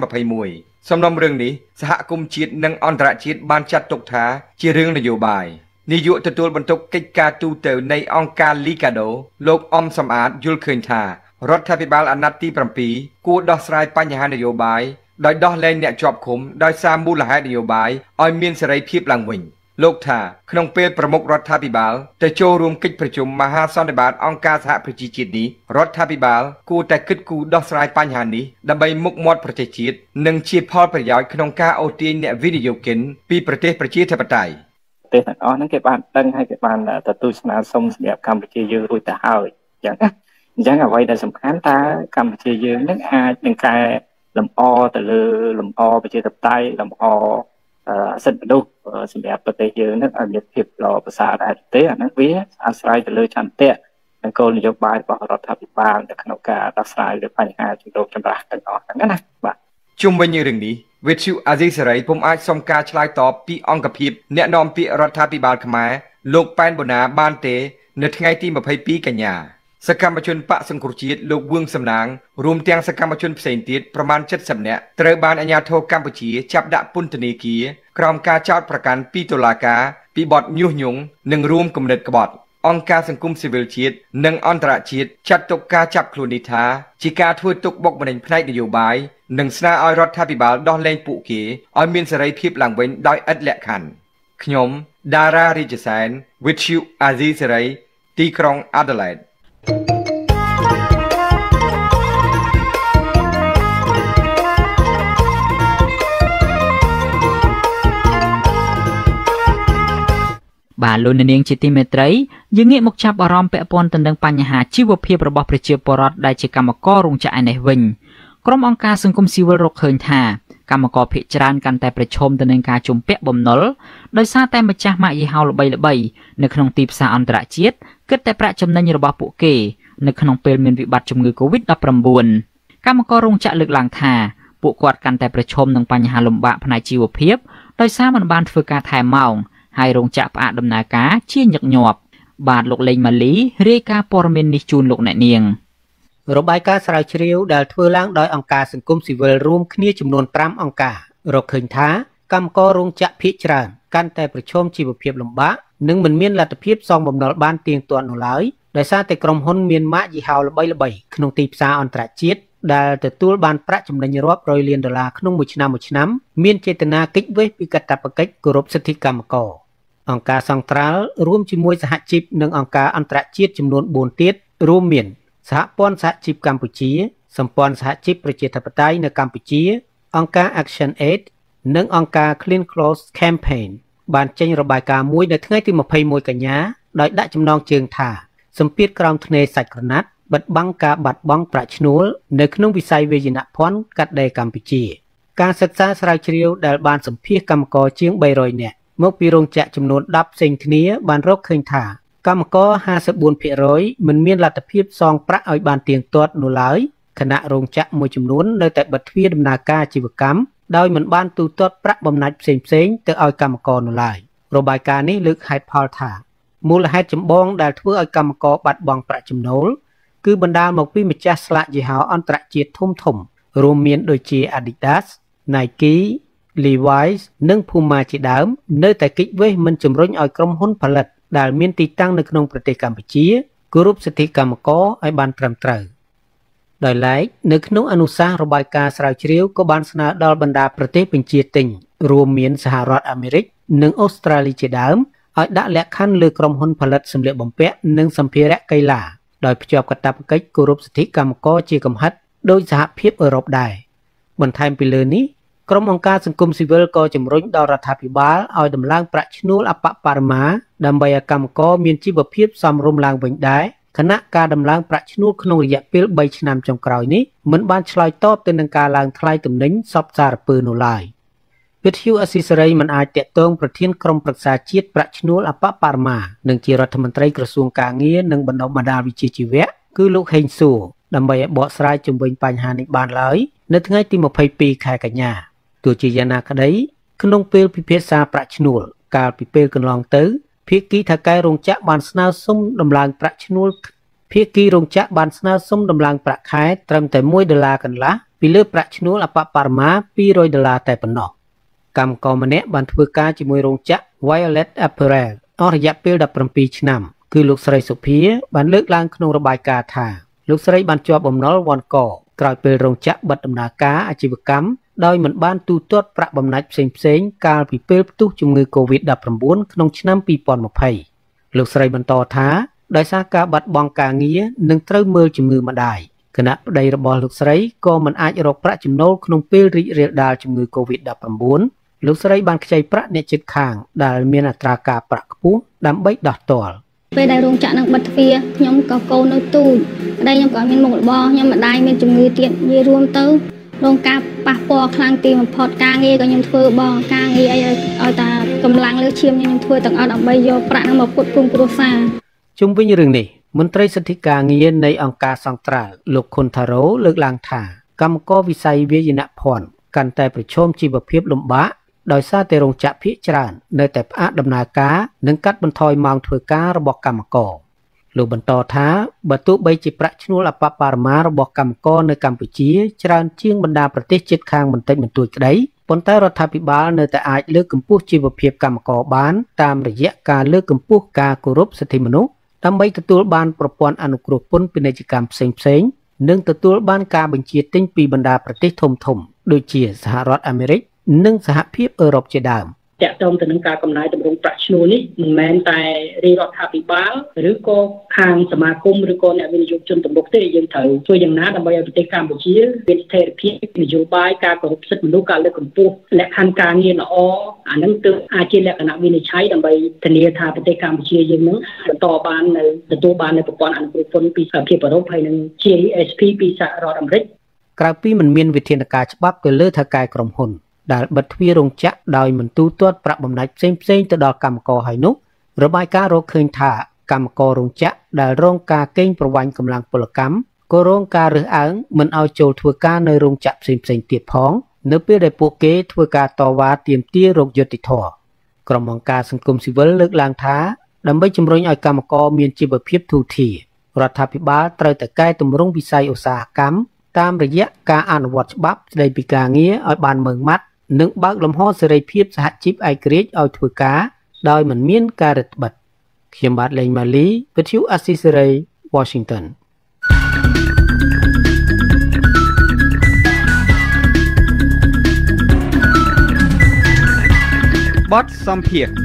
2021សំណុំរឿងនេះសហគមន៍ជាតិនិងអន្តរជាតិបានចាត់ទុកថាជារឿងនយោបាយនាយកទទួលបន្ទុកកិច្ចការទូតនៃអង្គការ Liga do លោកអំសំអាតយល់ឃើញថារដ្ឋាភិបាលអាណត្តិទី7គួរដោះស្រាយបញ្ហានយោបាយដោយដោះលែងអ្នកជាប់ឃុំដោយសារមូលហេតុនយោបាយឲ្យមានសេរីភាពឡើងវិញលោកថាក្នុងពេលប្រមុខរដ្ឋាភិបាលទៅចូលរួមកិច្ចប្រជុំមហាសន្និបាតអង្គការសហប្រជាជាតិនេះរដ្ឋាភិបាលគួរតែគិតគូរដោះស្រាយបញ្ហានេះដើម្បីមុខមាត់ប្រទេសជាតិនិងជាផលប្រយោជន៍ក្នុងការអូសទាញអ្នកវិនិយោគិនពីប្រទេសប្រជាធិបតេយ្យប្រទេសទាំងអស់ហ្នឹងគេបានដឹងហើយគេបានទទួលស្នើសុំសម្រាប់កម្ពុជាយើងរួចទៅហើយអញ្ចឹងអ្វីដែលសំខាន់តើកម្ពុជាយើងនឹងអាចនឹងកែលម្អទៅលើលម្អប្រជាធិបតេយ្យលម្អសិទ្ធិមនុស្សសម្រាប់ប្រទេសយើងនឹងឲ្យមានភាពល្អប្រសើរដែរទេអាហ្នឹងវាអាស្រ័យទៅលើឆន្ទៈនិងគោលនយោបាយរបស់រដ្ឋាភិបាលនៅក្នុងការដោះស្រាយលើបញ្ហាជំរងចម្រាស់ទាំងអស់ហ្នឹងណាបាទជុំវិញរឿងនេះវិទ្យុអាស៊ីសេរីពុំអាចសុំការឆ្លើយតបពីអង្គភាពអ្នកនាំពាក្យរដ្ឋាភិបាលខ្មែរលោកប៉ែនបូណាបានទេនៅថ្ងៃទី22កញ្ញាសកម្មជនបកសង្គ្រោះជាតិលោកវឿងសំណាងរួមទាំងសកម្មជនផ្សេងទៀតប្រមាណ70នាក់ត្រូវបានអាជ្ញាធរកម្ពុជាចាប់ដាក់ពន្ធនាគារក្រោមការចោទប្រកាន់ពីតុលាការពីបទញុះញង់និងរួមគំនិតក្បត់អង្គការសង្គមស៊ីវិលជាតិនិងអន្តរជាតិចាត់ទុកការចាប់ខ្លួននេះថាជាការធ្វើទុកបុកម្នេញផ្នែកនយោបាយនិងស្នើឲ្យរដ្ឋាភិបាលដោះលែងពួកគេឲ្យមានសេរីភាពឡើងវិញដោយឥតលក្ខខណ្ឌខ្ញុំដារ៉ារាជសែន With you អាស៊ីសេរីទីក្រុង Adelaide បាទលោកនាងជាទីមេត្រីយើងងាកមកចាប់អារម្មណ៍ពាក់ព័ន្ធទៅនឹងបញ្ហាជីវភាពរបស់ប្រជាពលរដ្ឋដែលជាកម្មកររោងចក្រឯនេះវិញក្រុមអង្គការសង្គមស៊ីវិលរកឃើញថាកម្មករភាគច្រើនកាន់តែប្រឈមទៅនឹងការជំពាក់បំណុលដោយសារតែម្ចាស់ម៉ាកយីហោល្បីៗនៅក្នុងទីផ្សារអន្តរជាតិគិតតែប្រាក់ចំណេញរបស់ពួកគេនៅក្នុងពេលមានវិបត្តិជំងឺ Covid-19 កម្មកររោងចក្រលើកឡើងថាពួកគាត់កាន់តែប្រឈមនឹងបញ្ហាលំបាកផ្នែកជីវភាពដោយសារមិនបានធ្វើការថែមម៉ោងហើយរោងចក្រផ្អាកដំណើរការជាញឹកញាប់បាទលោកលេងម៉ាលីរាយការណ៍ព័ត៌មាននេះជូនលោកអ្នកនាងរបាយការណ៍ស្រាវជ្រាវដែលធ្វើឡើងដោយអង្គការសង្គមស៊ីវិលរួមគ្នាចំនួន5អង្គការរកឃើញថាកម្មកររោងចក្រភាគច្រើនកាន់តែប្រឈមជីវភាពលំបាកនិងមិនមានលទ្ធភាពសងបំណុលបានទៀងទាត់នោះឡើយដោយសារតែក្រុមហ៊ុនមានម៉ាកយីហោល្បីៗក្នុងទីផ្សារអន្តរជាតិដែលទទួលបានប្រាក់ចំណេញរាប់រយលានដុល្លារក្នុងមួយឆ្នាំមានចេតនាគេចវេះពីកាតព្វកិច្ចគោរពសិទ្ធិកម្មករអង្គការសង្ត្រាល់រួមជាមួយសហជីពនិងអង្គការអន្តរជាតិចំនួន4ទៀតរួមមានសហព័ន្ធសហជីពកម្ពុជាសម្ព័ន្ធសហជីពប្រជាធិបតេយ្យនៅកម្ពុជាអង្គការ Action Aid និងអង្គការ Clean Clothes Campaign បានចេញរបាយការណ៍មួយនៅថ្ងៃទី21កញ្ញាដោយដាក់ចំណងជើងថាសម្ពាធក្រោមធ្នេរសាច់ក្រណាត់បិទបាំងការបាត់បង់ប្រាក់ឈ្នួលនៅក្នុងវិស័យវាយនភ័ណ្ឌកាត់ដេរកម្ពុជាការសិក្សាស្រាវជ្រាវដែលបានសម្ភាសកម្មករជាង300នាក់មកពីរោងចក្រចំនួន10ផ្សេងគ្នាបានរកឃើញថាកម្មករ 54% មិនមានលទ្ធភាពសងប្រាក់ឲ្យបានទៀងទាត់នោះឡើយខណៈរោងចក្រមួយចំនួននៅតែបិទទ្វារដំណើរការអាជីវកម្មដោយមិនបានទូទាត់ប្រាក់បំណាច់ផ្សេងៗទៅឲ្យកម្មករនោះឡើយរបាយការណ៍នេះលើកហេតុផលថាមូលហេតុចម្បងដែលធ្វើឲ្យកម្មករបាត់បង់ប្រាក់ចំណូលគឺបណ្ដាលមកពីម្ចាស់ស្លាកយីហោអន្តរជាតិធំៗរួមមានដូចជា Adidas, Nike, Levi's និង Puma ជាដើមនៅតែគេចវេះមិនជំរុញឲ្យក្រុមហ៊ុនផលិតដែលមានទីតាំងនៅក្នុងប្រទេសកម្ពុជាគោរពសិទ្ធិកម្មករឲ្យបានត្រឹមត្រូវដោយឡែកនៅក្នុងអនុសាសន៍របាយការណ៍ស្រាវជ្រាវក៏បានស្នើដល់បណ្ដាប្រទេសបញ្ជាទិញរួមមានសហរដ្ឋអាមេរិកនិងអូស្ត្រាលីជាដើមឲ្យដាក់លក្ខខណ្ឌលើក្រុមហ៊ុនផលិតសម្លៀកបំពាក់និងសម្ភារៈកីឡាដោយភ្ជាប់កាតព្វកិច្ចគោរពសិទ្ធិកម្មករជាកំហិតដោយសហភាពអឺរ៉ុបដែរបន្ថែមពីលើនេះក្រុមអង្គការសង្គមស៊ីវិលក៏ជំរុញដល់រដ្ឋាភិបាលឲ្យដំឡើងប្រាក់ឈ្នួលអបបរមាដើម្បីឲ្យកម្មករមានជីវភាពសមរម្យឡើងវិញដែរខណៈការដំឡើងប្រាក់ឈ្នួលក្នុងរយៈពេល3ឆ្នាំចុងក្រោយនេះមិនបានឆ្លើយតបទៅនឹងការឡើងថ្លៃទំនិញសពសារពើនោះឡើយវិទ្យុអស៊ីសេរីមិនអាចតាក់ទងប្រធានក្រុមប្រឹក្សាជាតិប្រាក់ឈ្នួលអបបរមានិងជារដ្ឋមន្ត្រីក្រសួងការងារនិងបណ្ដុះបណ្ដាលវិជ្ជាជីវៈគឺលោកហេងសួរដើម្បីឲ្យបកស្រាយជុំវិញបញ្ហានេះបានឡើយនៅថ្ងៃទី22ខែកញ្ញាទោះជាយ៉ាងណាក្តីក្នុងពេលពិភាក្សាប្រាក់ឈ្នួលកាលពីពេលកន្លងទៅភាគីថៅកែរោងចក្របានស្នើសុំដំឡើងប្រាក់ឈ្នួលភាគីរោងចក្របានស្នើសុំដំឡើងប្រាក់ខែត្រឹមតែ$1កន្លះពីលើប្រាក់ឈ្នួលអបបរមា$200តែប៉ុណ្ណោះកម្មករម្នាក់បានធ្វើការជាមួយរោងចក្រ Violet Apparel អស់រយៈពេល17ឆ្នាំគឺលោកស្រីសុភាបានលើកឡើងក្នុងរបាយការណ៍ថាលោកស្រីបានជាប់បំណុលវ៉ាន់កក្រោយពេលរោងចក្របិទដំណើរការអាជីវកម្មដោយមិនបានទូទាត់ប្រាក់បំណាច់ផ្សេងៗកាលពីពេលផ្ទុះជំងឺ Covid-19 ក្នុងឆ្នាំ2020លោកស្រីបន្តថាដោយសារការបាត់បង់ការងារនិងត្រូវមើលជំងឺម្ដាយគណៈប្តីរបស់លោកស្រីក៏មិនអាចរកប្រាក់ចំណូលក្នុងពេលរីករាលដាលជំងឺ Covid-19 លោកស្រីបានខ្ចីប្រាក់អ្នកជិតខាងដែលមានអត្រាការប្រាក់ខ្ពស់ដើម្បីដោះទាល់ពេលដែលរោងចក្រនឹងបិទទ្វារខ្ញុំក៏កូននៅទូចប្តីខ្ញុំក៏មានមុខរបរខ្ញុំម្ដាយមានជំងឺទៀតនិយាយរួមទៅរងការប៉ះពាល់ខ្លាំងទីបំផុតការងារក៏ខ្ញុំធ្វើបងការងារអីឲ្យតាកម្លាំងលើឈាមខ្ញុំធ្វើទាំងអស់ដើម្បីយកប្រាក់នឹងមកផ្គត់ផ្គង់គ្រួសារជុំវិញរឿងនេះមន្ត្រីសិទ្ធិការងារនៃអង្គការសង្ត្រាល់លោកខុនថារ៉ូលើកឡើងថាកម្មករវិស័យវាយនភ័ណ្ឌកាន់តែប្រឈមជីវភាពលំបាកដោយសារតែរោងចក្រភាគច្រើននៅតែផ្អាកដំណើរការនិងកាត់បន្ថយម៉ោងធ្វើការរបស់កម្មករលោកបន្តថាបើទោះបីជាប្រាក់ឈ្នួលអបបរមារបស់កម្មករនៅកម្ពុជាច្រើនជាងបណ្ដាប្រទេសជិតខាងបន្តិចបន្តួចក្តីប៉ុន្តែរដ្ឋាភិបាលនៅតែអាចលើកកម្ពស់ជីវភាពកម្មករបានតាមរយៈការលើកកម្ពស់ការគោរពសិទ្ធិមនុស្សដើម្បីទទួលបានប្រព័ន្ធអនុគ្រោះពន្ធពាណិជ្ជកម្មផ្សេងៗនិងទទួលបានការបញ្ជាទិញពីបណ្ដាប្រទេសធំៗដូចជាសហរដ្ឋអាមេរិកនិងសហភាពអឺរ៉ុបជាដើមតាក់ទងទៅនឹងការកំណែតម្រង់ប្រាក់ឈ្នួលនេះមិនមែនតែរាជរដ្ឋាភិបាលឬក៏ខាងសមាគមឬក៏អ្នកវិនិយោគជនទំនើបទេយើងត្រូវធ្វើយ៉ាងណាដើម្បីឲ្យប្រទេសកម្ពុជាមានស្ថិរភាពនយោបាយការគោរពសិទ្ធិមនុស្សការលើកកម្ពស់លក្ខខណ្ឌការងារល្អអានឹងទើបអាចជាលក្ខណៈវិនិច្ឆ័យដើម្បីធានាថាប្រទេសកម្ពុជាយើងនឹងបន្តបាននៅទទួលបាននៅប្រព័ន្ធអនុគ្រោះពន្ធពីសហភាពអឺរ៉ុបហើយនិង GSP ពីសហរដ្ឋអាមេរិកក្រៅពីមិនមានវិធានការច្បាប់ទៅលើថៅកែក្រុមហ៊ុនដែលបិទទ្វាររោងចក្រដោយមិនទូទាត់ប្រាក់បំណាច់ផ្សេងៗទៅដល់កម្មករហើយនោះរបាយការណ៍រកឃើញថាកម្មកររោងចក្រដែលរងការកេងប្រវ័ញ្ចកម្លាំងពលកម្មក៏រងការរើសអើងមិនឲ្យចូលធ្វើការនៅរោងចក្រផ្សេងៗទៀតផងនៅពេលដែលពួកគេធ្វើការតវ៉ាទាមទាររកយុត្តិធម៌ក្រុមអង្គការសង្គមស៊ីវិលលើកឡើងថាដើម្បីជំរុញឲ្យកម្មករមានជីវភាពធូរធាររដ្ឋាភិបាលត្រូវតែកែតម្រង់វិស័យឧស្សាហកម្មតាមរយៈការអនុវត្តច្បាប់ស្តីពីការងារឲ្យបានម៉ឺងម៉ាត់និងបើកលំហសេរីភាពសហជីពឯករាជ្យឲ្យធ្វើការដោយមិនមានការរឹតបន្តឹងខ្ញុំបាទលេងម៉ាលីវិទ្យុអាស៊ីសេរី Washington បទសម្ភារ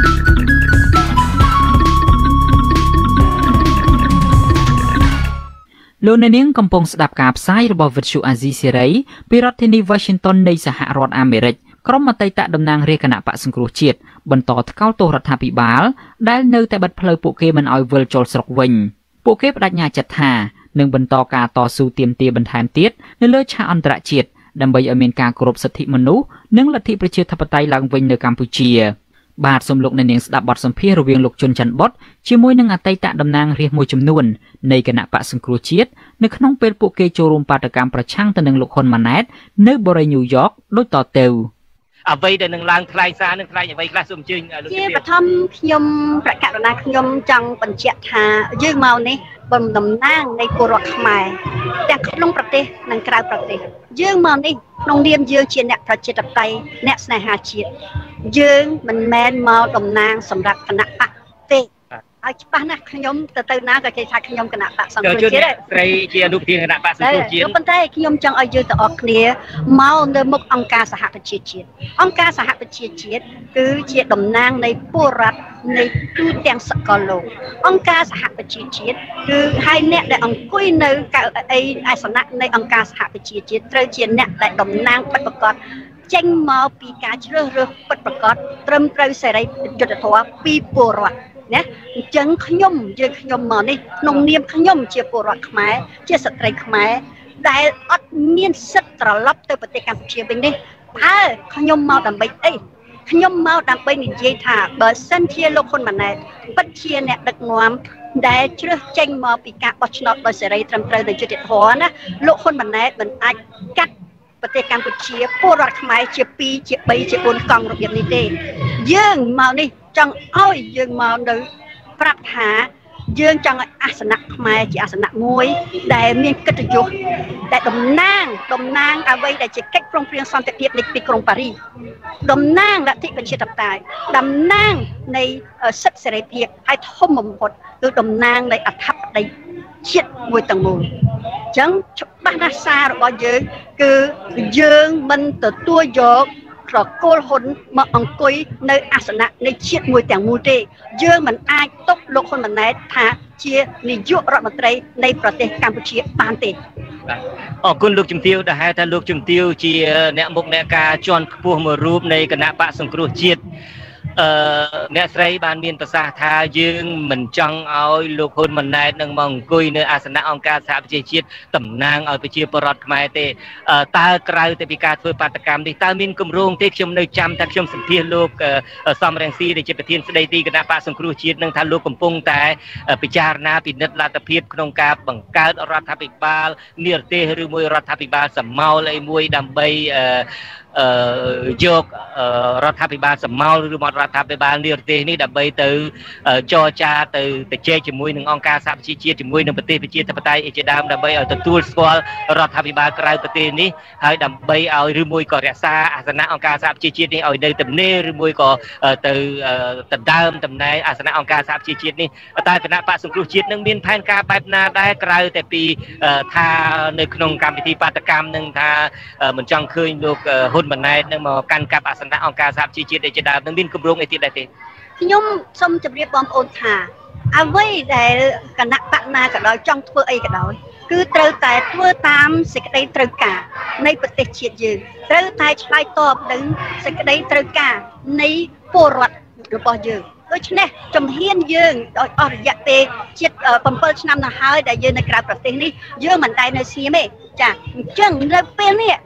លោកអ្នកនាងកំពុងស្ដាប់ការផ្សាយរបស់វិទ្យុអាស៊ីសេរីពីរដ្ឋធានី Washington នៃសហរដ្ឋអាមេរិកក្រុមអតីតតំណាងរាជគណៈបក្សសង្គ្រោះជាតិបន្តថ្កោលទោសរដ្ឋាភិបាលដែលនៅតែបិទផ្លូវពួកគេមិនឲ្យវិលចូលស្រុកវិញពួកគេបដិញ្ញាចិត្តថានឹងបន្តការតស៊ូទាមទារបន្ថែមទៀតនៅលើឆាកអន្តរជាតិដើម្បីឲ្យមានការគោរពសិទ្ធិមនុស្សនិងលទ្ធិប្រជាធិបតេយ្យឡើងវិញនៅកម្ពុជាបាទសូមលោកអ្នកនាងស្ដាប់បទសម្ភាសន៍រវាងលោកជុនច័ន្ទបុតជាមួយនឹងអតីតតំណាងរាស្ត្រមួយចំនួននៃគណៈបក្សសង្គ្រោះជាតិនៅក្នុងពេលពួកគេចូលរួមបាតកម្មប្រឆាំងទៅនឹងលោកហ៊ុនម៉ាណែតនៅបូរីញូវយ៉កដូចតទៅអ្វីដែលនឹងឡើងថ្លៃសារនឹងថ្លៃអ្វីខ្លះសូមអញ្ជើញលោកជាបឋមខ្ញុំប្រកាសណាខ្ញុំចង់បញ្ជាក់ថាយើងមកនេះបំតំណាងនៃពលរដ្ឋខ្មែរទាំងក្នុងប្រទេសនិងក្រៅប្រទេសយើងមកនេះក្នុងនាមយើងជាអ្នកប្រជាធិបតេយ្យអ្នកស្នេហាជាតិយើងមិនមែនមកតំណាងសម្រាប់គណៈបកទេឲ្យច្បាស់ណាស់ខ្ញុំទៅណាក៏គេថាខ្ញុំគណៈបកសង្គ្រោះជាតិដែរស្រីជាអនុប្រធានគណៈបកសង្គ្រោះជាតិប៉ុន្តែខ្ញុំចង់ឲ្យយើងទាំងអស់គ្នាមកនៅមុខអង្គការសហប្រជាជាតិអង្គការសហប្រជាជាតិគឺជាតំណាងនៃពលរដ្ឋនៃទូទាំងសកលលោកអង្គការសហប្រជាជាតិគឺហើយអ្នកដែលអង្គុយនៅកៅអីអាសនៈនៃអង្គការសហប្រជាជាតិត្រូវជាអ្នកដែលតំណាងពិតប្រាកដចេញមកពីការជ្រើសរើសពិតប្រាកដត្រឹមត្រូវសេរីយុត្តិធម៌ពីពលរដ្ឋណាអញ្ចឹងខ្ញុំមកនេះក្នុងនាមខ្ញុំជាពលរដ្ឋខ្មែរជាស្ត្រីខ្មែរដែលអត់មានសិទ្ធិត្រឡប់ទៅប្រទេសកម្ពុជាវិញនេះតើខ្ញុំមកដើម្បីអីខ្ញុំមកដើម្បីនិយាយថាបើសិនជាលោកហ៊ុនម៉ាណែតពិតជាអ្នកដឹកនាំដែលជ្រើសចេញមកពីការបោះឆ្នោតដោយសេរីត្រឹមត្រូវដោយយុត្តិធម៌ណាលោកហ៊ុនម៉ាណែតមិនអាចកាត់ប្រទេសកម្ពុជាពលរដ្ឋខ្មែរជា2ជា3ជា4កង់របៀបនេះទេយើងមកនេះចង់ឲ្យយើងមកនៅប្រាប់ថាយើងចង់ឲ្យអាសនៈខ្មែរជាអាសនៈមួយដែលមានកិត្តិយសដែលតំណាងអ្វីដែលជាកិច្ចព្រមព្រៀងសន្តិភាពនៃទីក្រុងប៉ារីសតំណាងលទ្ធិប្រជាធិបតេយ្យតំណាងនៃសិទ្ធិសេរីភាពហើយធំបំផុតគឺតំណាងនៃអធិបតេយ្យជាតិមួយទាំងមូលអញ្ចឹងច្បាស់ណាស់សាររបស់យើងគឺយើងមិនទទួលយកត្រកូលហ៊ុនមកអង្គុយនៅអាសនៈនៃជាតិមួយទាំងមូលទេយើងមិនអាចទុកលោកហ៊ុនម៉ាណែតថាជានាយករដ្ឋមន្ត្រីនៃប្រទេសកម្ពុជាបានទេអរគុណលោកជំទាវដែលហៅថាលោកជំទាវជាអ្នកមុខអ្នកការជាន់ខ្ពស់មួយរូបនៃគណៈបកសង្គ្រោះជាតិអ្នកស្រីបានមានប្រសាសន៍ថាយើងមិនចង់ឲ្យលោកហ៊ុនម៉ាណែតនឹងមកអង្គុយនៅអាសនៈអង្គការសហប្រជាជាតិតំណាងឲ្យប្រជាពលរដ្ឋខ្មែរទេតើក្រៅតែពីការធ្វើបាតកម្មនេះតើមានគម្រោងទេខ្ញុំនៅចាំថាខ្ញុំសម្ភាសលោកសំរងស៊ីដែលជាប្រធានស្ដីទីគណៈបកសង្គ្រោះជាតិនឹងថាលោកកំពុងតែពិចារណាពិនិត្យលទ្ធភាពក្នុងការបង្កើតរដ្ឋាភិបាលនិរទេសឬមួយរដ្ឋាភិបាលសមោលអីមួយដើម្បីយករដ្ឋាភិបាលសមោលឬមករដ្ឋាភិបាលនិរទេសនេះដើម្បីទៅចរចាទៅជែកជាមួយនឹងអង្គការសហប្រជាជាតិជាមួយនឹងប្រទេសប្រជាធិបតេយ្យជាដើមដើម្បីឲ្យទទួលស្គាល់រដ្ឋាភិបាលក្រៅប្រទេសនេះហើយដើម្បីឲ្យឬមួយក៏រក្សាអាសនៈអង្គការសហប្រជាជាតិនេះឲ្យនៅទំនេរឬមួយក៏ទៅដណ្ដើមតំណែងអាសនៈអង្គការសហប្រជាជាតិនេះតែគណៈបក្សសង្គ្រោះជាតិនឹងមានផែនការបែបណាដែរក្រៅតែពីថានៅក្នុងកម្មវិធីបាតកម្មនឹងថាមិនចង់ឃើញលោកហ៊ុនម៉ាណែតនឹងមកកាន់កាប់អាសនៈអង្គការសហប្រជាជាតិជាដើមនឹងមានគម្រោងអីទៀតដែរទេខ្ញុំសូមជម្រាបបងប្អូនថាអ្វីដែលគណៈបកណាក៏ដោយចង់ធ្វើអីក៏ដោយគឺត្រូវតែធ្វើតាមសេចក្តីត្រូវការនៃប្រទេសជាតិយើងត្រូវតែឆ្លើយតបនឹងសេចក្តីត្រូវការនៃពលរដ្ឋរបស់យើងដូច្នេះជំហានយើងដោយអស់រយៈពេលជិត7ឆ្នាំទៅហើយដែលយើងនៅក្រៅប្រទេសនេះយើងមិនដែលនៅស្ងៀមទេចាអញ្ចឹងនៅពេលនេះ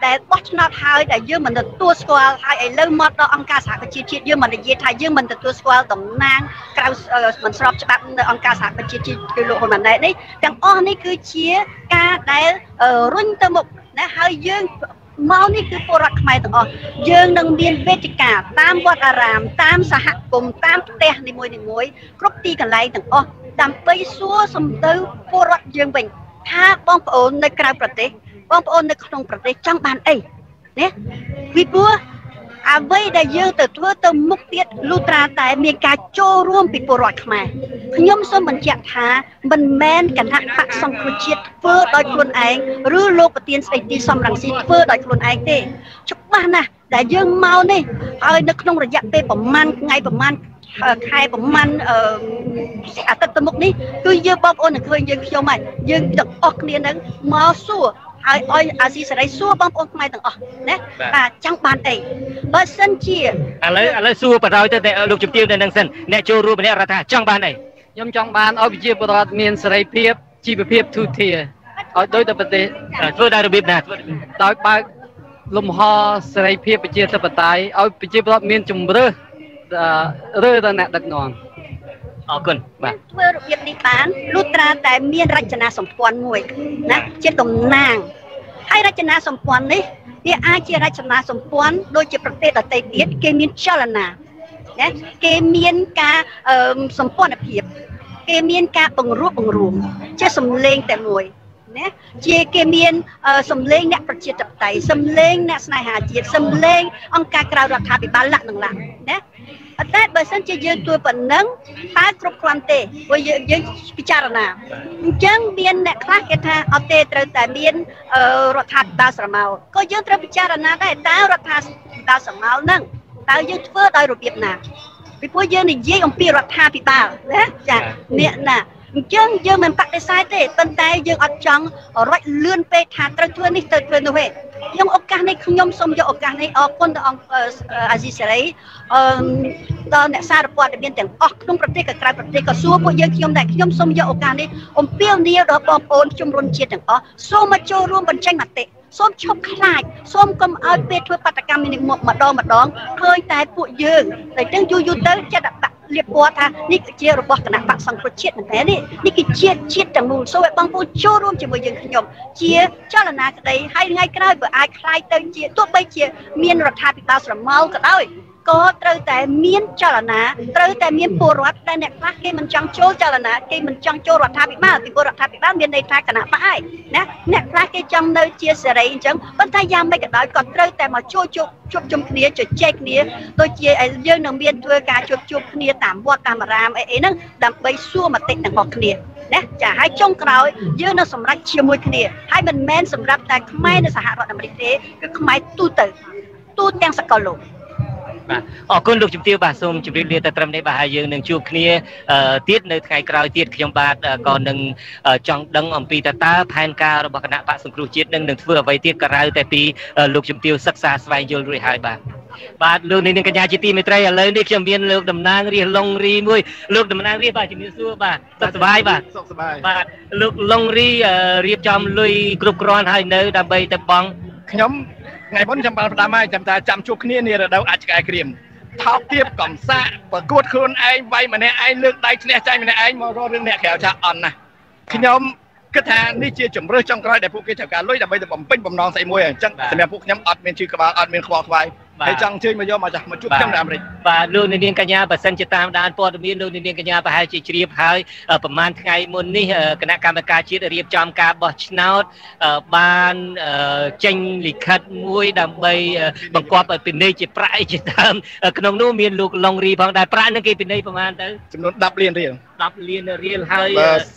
ដែលបោះឆ្នោតហើយដែលយើងមិនទទួលស្គាល់ហើយឥឡូវមកដល់អង្គការសហប្រជាជាតិយើងមិននិយាយថាយើងមិនទទួលស្គាល់តំណាងក្រៅមិនស្របច្បាប់នៅអង្គការសហប្រជាជាតិគឺលោកហ៊ុនម៉ាណែតនេះទាំងអស់នេះគឺជាការដែលរុញទៅមុខណាហើយយើងមកនេះគឺពលរដ្ឋខ្មែរទាំងអស់យើងនឹងមានវេទិកាតាមវត្តអារាមតាមសហគមន៍តាមផ្ទះនីមួយៗគ្រប់ទីកន្លែងទាំងអស់ដើម្បីសួរសំដៅពលរដ្ឋយើងវិញថាបងប្អូននៅក្រៅប្រទេសបងប្អូននៅក្នុងប្រទេសចង់បានអីណាពីព្រោះអ្វីដែលយើងទៅធ្វើទៅមុខទៀតលុះត្រាតែមានការចូលរួមពីពលរដ្ឋខ្មែរខ្ញុំសូមបញ្ជាក់ថាមិនមែនគណៈបកសង្គ្រោះជាតិធ្វើដោយខ្លួនឯងឬលោកប្រធានស្ដីទីសំរងស៊ីធ្វើដោយខ្លួនឯងទេច្បាស់ណាស់ដែលយើងមកនេះហើយនៅក្នុងរយៈពេលប្រមាណថ្ងៃប្រមាណខែប្រមាណអាទិត្យទៅមុខនេះគឺយើងបងប្អូននឹងឃើញយើងខ្ញុំហើយយើងទាំងអស់គ្នានឹងមកសួរហើយឲ្យអាស៊ីសេរីសួរបងប្អូនខ្មែរទាំងអស់ណាបាទចង់បានអីបើសិនជាឥឡូវសួរបដ ாய் ទៅលោកជំទាវនៅនឹងសិនអ្នកចូលរួមម្នាក់រដ្ឋាចង់បានអីខ្ញុំចង់បានឲ្យប្រជាពលរដ្ឋមានសេរីភាពជីវភាពទូធាឲ្យដូចទៅប្រទេសធ្វើដោយរបៀបណាដោយបើកលំហសេរីភាពប្រជាធិបតេយ្យឲ្យប្រជាពលរដ្ឋមានជំរឿរើដល់អ្នកដឹកនាំអរគុណបាទធ្វើរបៀបនេះបានលុះត្រាតែមានរចនាសម្ព័ន្ធមួយណាជាតំណាងហើយរចនាសម្ព័ន្ធនេះវាអាចជារចនាសម្ព័ន្ធដូចជាប្រទេសដទៃទៀតគេមានចលនាណាគេមានការសម្ព័ន្ធភាពគេមានការបង្រួបបង្រួមជាសម្លេងតែមួយណាជាគេមានសម្លេងអ្នកប្រជាធិបតេយ្យសម្លេងអ្នកស្នេហាជាតិសម្លេងអង្គការក្រៅរដ្ឋាភិបាលលក្ខណៈណាតែបើសិនជាយើងទួយប៉ុណ្ណឹងតើគ្រប់គ្រាន់ទេព្រោះយើងពិចារណាអញ្ចឹងមានអ្នកខ្លះគេថាអត់ទេត្រូវតែមានរដ្ឋាភិបាលស្រមោលក៏យើងត្រូវពិចារណាដែរតើរដ្ឋាភិបាលស្រមោលហ្នឹងតើយើងធ្វើដោយរបៀបណាពីព្រោះយើងនិយាយអំពីរដ្ឋាភិបាលណាចាអ្នកណាអញ្ចឹងយើងមិនបដិសេធទេប៉ុន្តែយើងអត់ចង់រត់លឿនពេកថាត្រូវធ្វើនេះទៅធ្វើនោះទេខ្ញុំឱកាសនេះខ្ញុំសូមយកឱកាសនេះអរគុណដល់អង្គអាស៊ីសេរីដល់អ្នកសារព័ត៌មានទាំងអស់ក្នុងប្រទេសក៏ក្រៅប្រទេសក៏សួរពួកយើងខ្ញុំដែរខ្ញុំសូមយកឱកាសនេះអំពាវនាវដល់បងប្អូនជំរុញជាតិទាំងអស់សូមមកចូលរួមបញ្ចេញមតិសូមឈប់ខ្លាចសូមកុំឲ្យពេលធ្វើបាតកម្មនេះម្ដងឃើញតែពួកយើងតែចឹងយូរទៅចិត្តលៀបពណ៌ថានេះជារបស់គណៈបកសង្គ្រោះជាតិមែនទេនេះគឺជាជាតិទាំងមូលសូមឲ្យបងប្អូនចូលរួមជាមួយយើងខ្ញុំជាចលនាក្តីហើយថ្ងៃក្រោយបើអាចខ្លាយទៅជាទោះបីជាមានរដ្ឋាភិបាលស្រមោលក៏ដោយក៏ត្រូវតែមានចលនាត្រូវតែមានពលរដ្ឋដែលអ្នកខ្លះគេមិនចង់ចូលចលនាគេមិនចង់ចូលរដ្ឋាភិបាលពីព្រោះរដ្ឋាភិបាលមានន័យថាគណៈបកឯងណាអ្នកខ្លះគេចង់នៅជាសេរីអញ្ចឹងប៉ុន្តែយ៉ាងម៉េចក៏ដោយក៏ត្រូវតែមកជួបជុំគ្នាជជែកគ្នាដូចជាយើងនឹងមានធ្វើការជួបគ្នាតាមវត្តតាមអារាមអីហ្នឹងដើម្បីសួរមតិទាំងអស់គ្នាណាចាហើយចុងក្រោយយើងនឹងសម្រេចជាមួយគ្នាហើយមិនមែនសម្រាប់តែខ្មែរនៅសហរដ្ឋអាមេរិកទេគឺខ្មែរទូទាំងសកលលោកបាទអរគុណលោកជំទាវបាទសូមជម្រាបលាទៅត្រឹមនេះបាទហើយយើងនឹងជួបគ្នាទៀតនៅថ្ងៃក្រោយទៀតខ្ញុំបាទក៏នឹងចង់ដឹងអំពីតើផែនការរបស់គណៈបកសង្គ្រោះជាតិនឹងធ្វើអ្វីទៀតក្រៅតែពីលោកជំទាវសិក្សាស្វែងយល់រួចហើយបាទលោកនាងកញ្ញាជាទីមេត្រីឥឡូវនេះខ្ញុំមានលោកតំណាងរាស្ត្រឡុងរីមួយលោកតំណាងរាស្ត្របាទជំរាបសួរបាទសុខសប្បាយបាទសុខសប្បាយបាទលោកឡុងរីរៀបចំលុយគ្រប់គ្រាន់ហើយនៅដើម្បីទៅបង់ខ្ញុំថ្ងៃមុនចាំបានផ្ដាំហើយចាំជួបគ្នានារដូវអាចឆ្កែក្រៀមថោកទាបកំសាកប្រកួតខ្លួនឯងវាយម្នាក់ឯងលើកដៃឈ្នះចាញ់ម្នាក់ឯងមករករឿងអ្នកក្រៅចាស់អន់ណាខ្ញុំគិតថានេះជាជំរឿសចុងក្រោយដែលពួកគេត្រូវការលុយដើម្បីទៅបំពេញបំណងស្អីមួយអញ្ចឹងសម្រាប់ពួកខ្ញុំអត់មានជឿក្បាលអត់មានខ្វល់ខ្វាយហើយចង់អញ្ជើញមកយកមកជួបខ្ញុំនៅអាមេរិកបាទលោកនាងកញ្ញាបើសិនជាតាមដានព័ត៌មានលោកនាងកញ្ញាប្រហែលជាជ្រាបហើយប្រហែលថ្ងៃមុននេះគណៈកម្មការជាតិរៀបចំការបោះឆ្នោតបានចេញលិខិតមួយដើម្បីបង្គាប់ឲ្យពិន័យជាប្រាក់ជាដើមក្នុងនោះមានលោកឡុងរីផងដែរប្រាក់នឹងគេពិន័យប្រហែលទៅចំនួន10លានរៀល10លានរៀលហើយ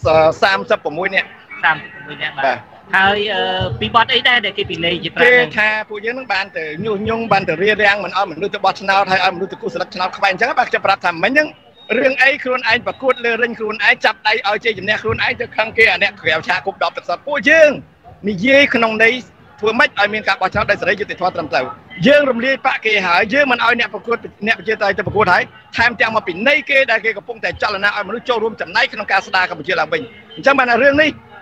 36នាក់បាទហើយពីបត់អីដែរដែលគេពិន័យជាប្រាក់គេថាពួកយើងនឹងបានទៅញុះញង់បានទៅរារាំងមិនឲ្យមនុស្សទៅបោះឆ្នោតហើយឲ្យមនុស្សទៅគូសស្លឹកឆ្នោតក្បែរអញ្ចឹងបាទខ្ញុំប្រាប់ថាមិញហ្នឹងរឿងអីខ្លួនឯងប្រកួតលើរិញខ្លួនឯងចាប់ដៃឲ្យជ័យជំនះខ្លួនឯងទៅខឹងគេអាអ្នកក្រៅឆាគប់10ទឹកសតពួកយើងនិយាយក្នុងន័យធ្វើម៉េចឲ្យមានការបោះឆ្នោតដោយសេរីយុត្តិធម៌ត្រឹមត្រូវយើងរំលាយបកគេហើយយើងមិនឲ្យអ្នកប្រកួតអ្នកប្រជាធិបតេយ្យទៅប្រកួតហើយថែមទាំងមកពិន័យគេដែលគេកំពុងតែចលនាឲ្យមនុស្សចូលរួមចំណែកក្នុងការស្ដារកម្ពុជាឡើងវិញអញ្ចឹងបានរឿងនេះ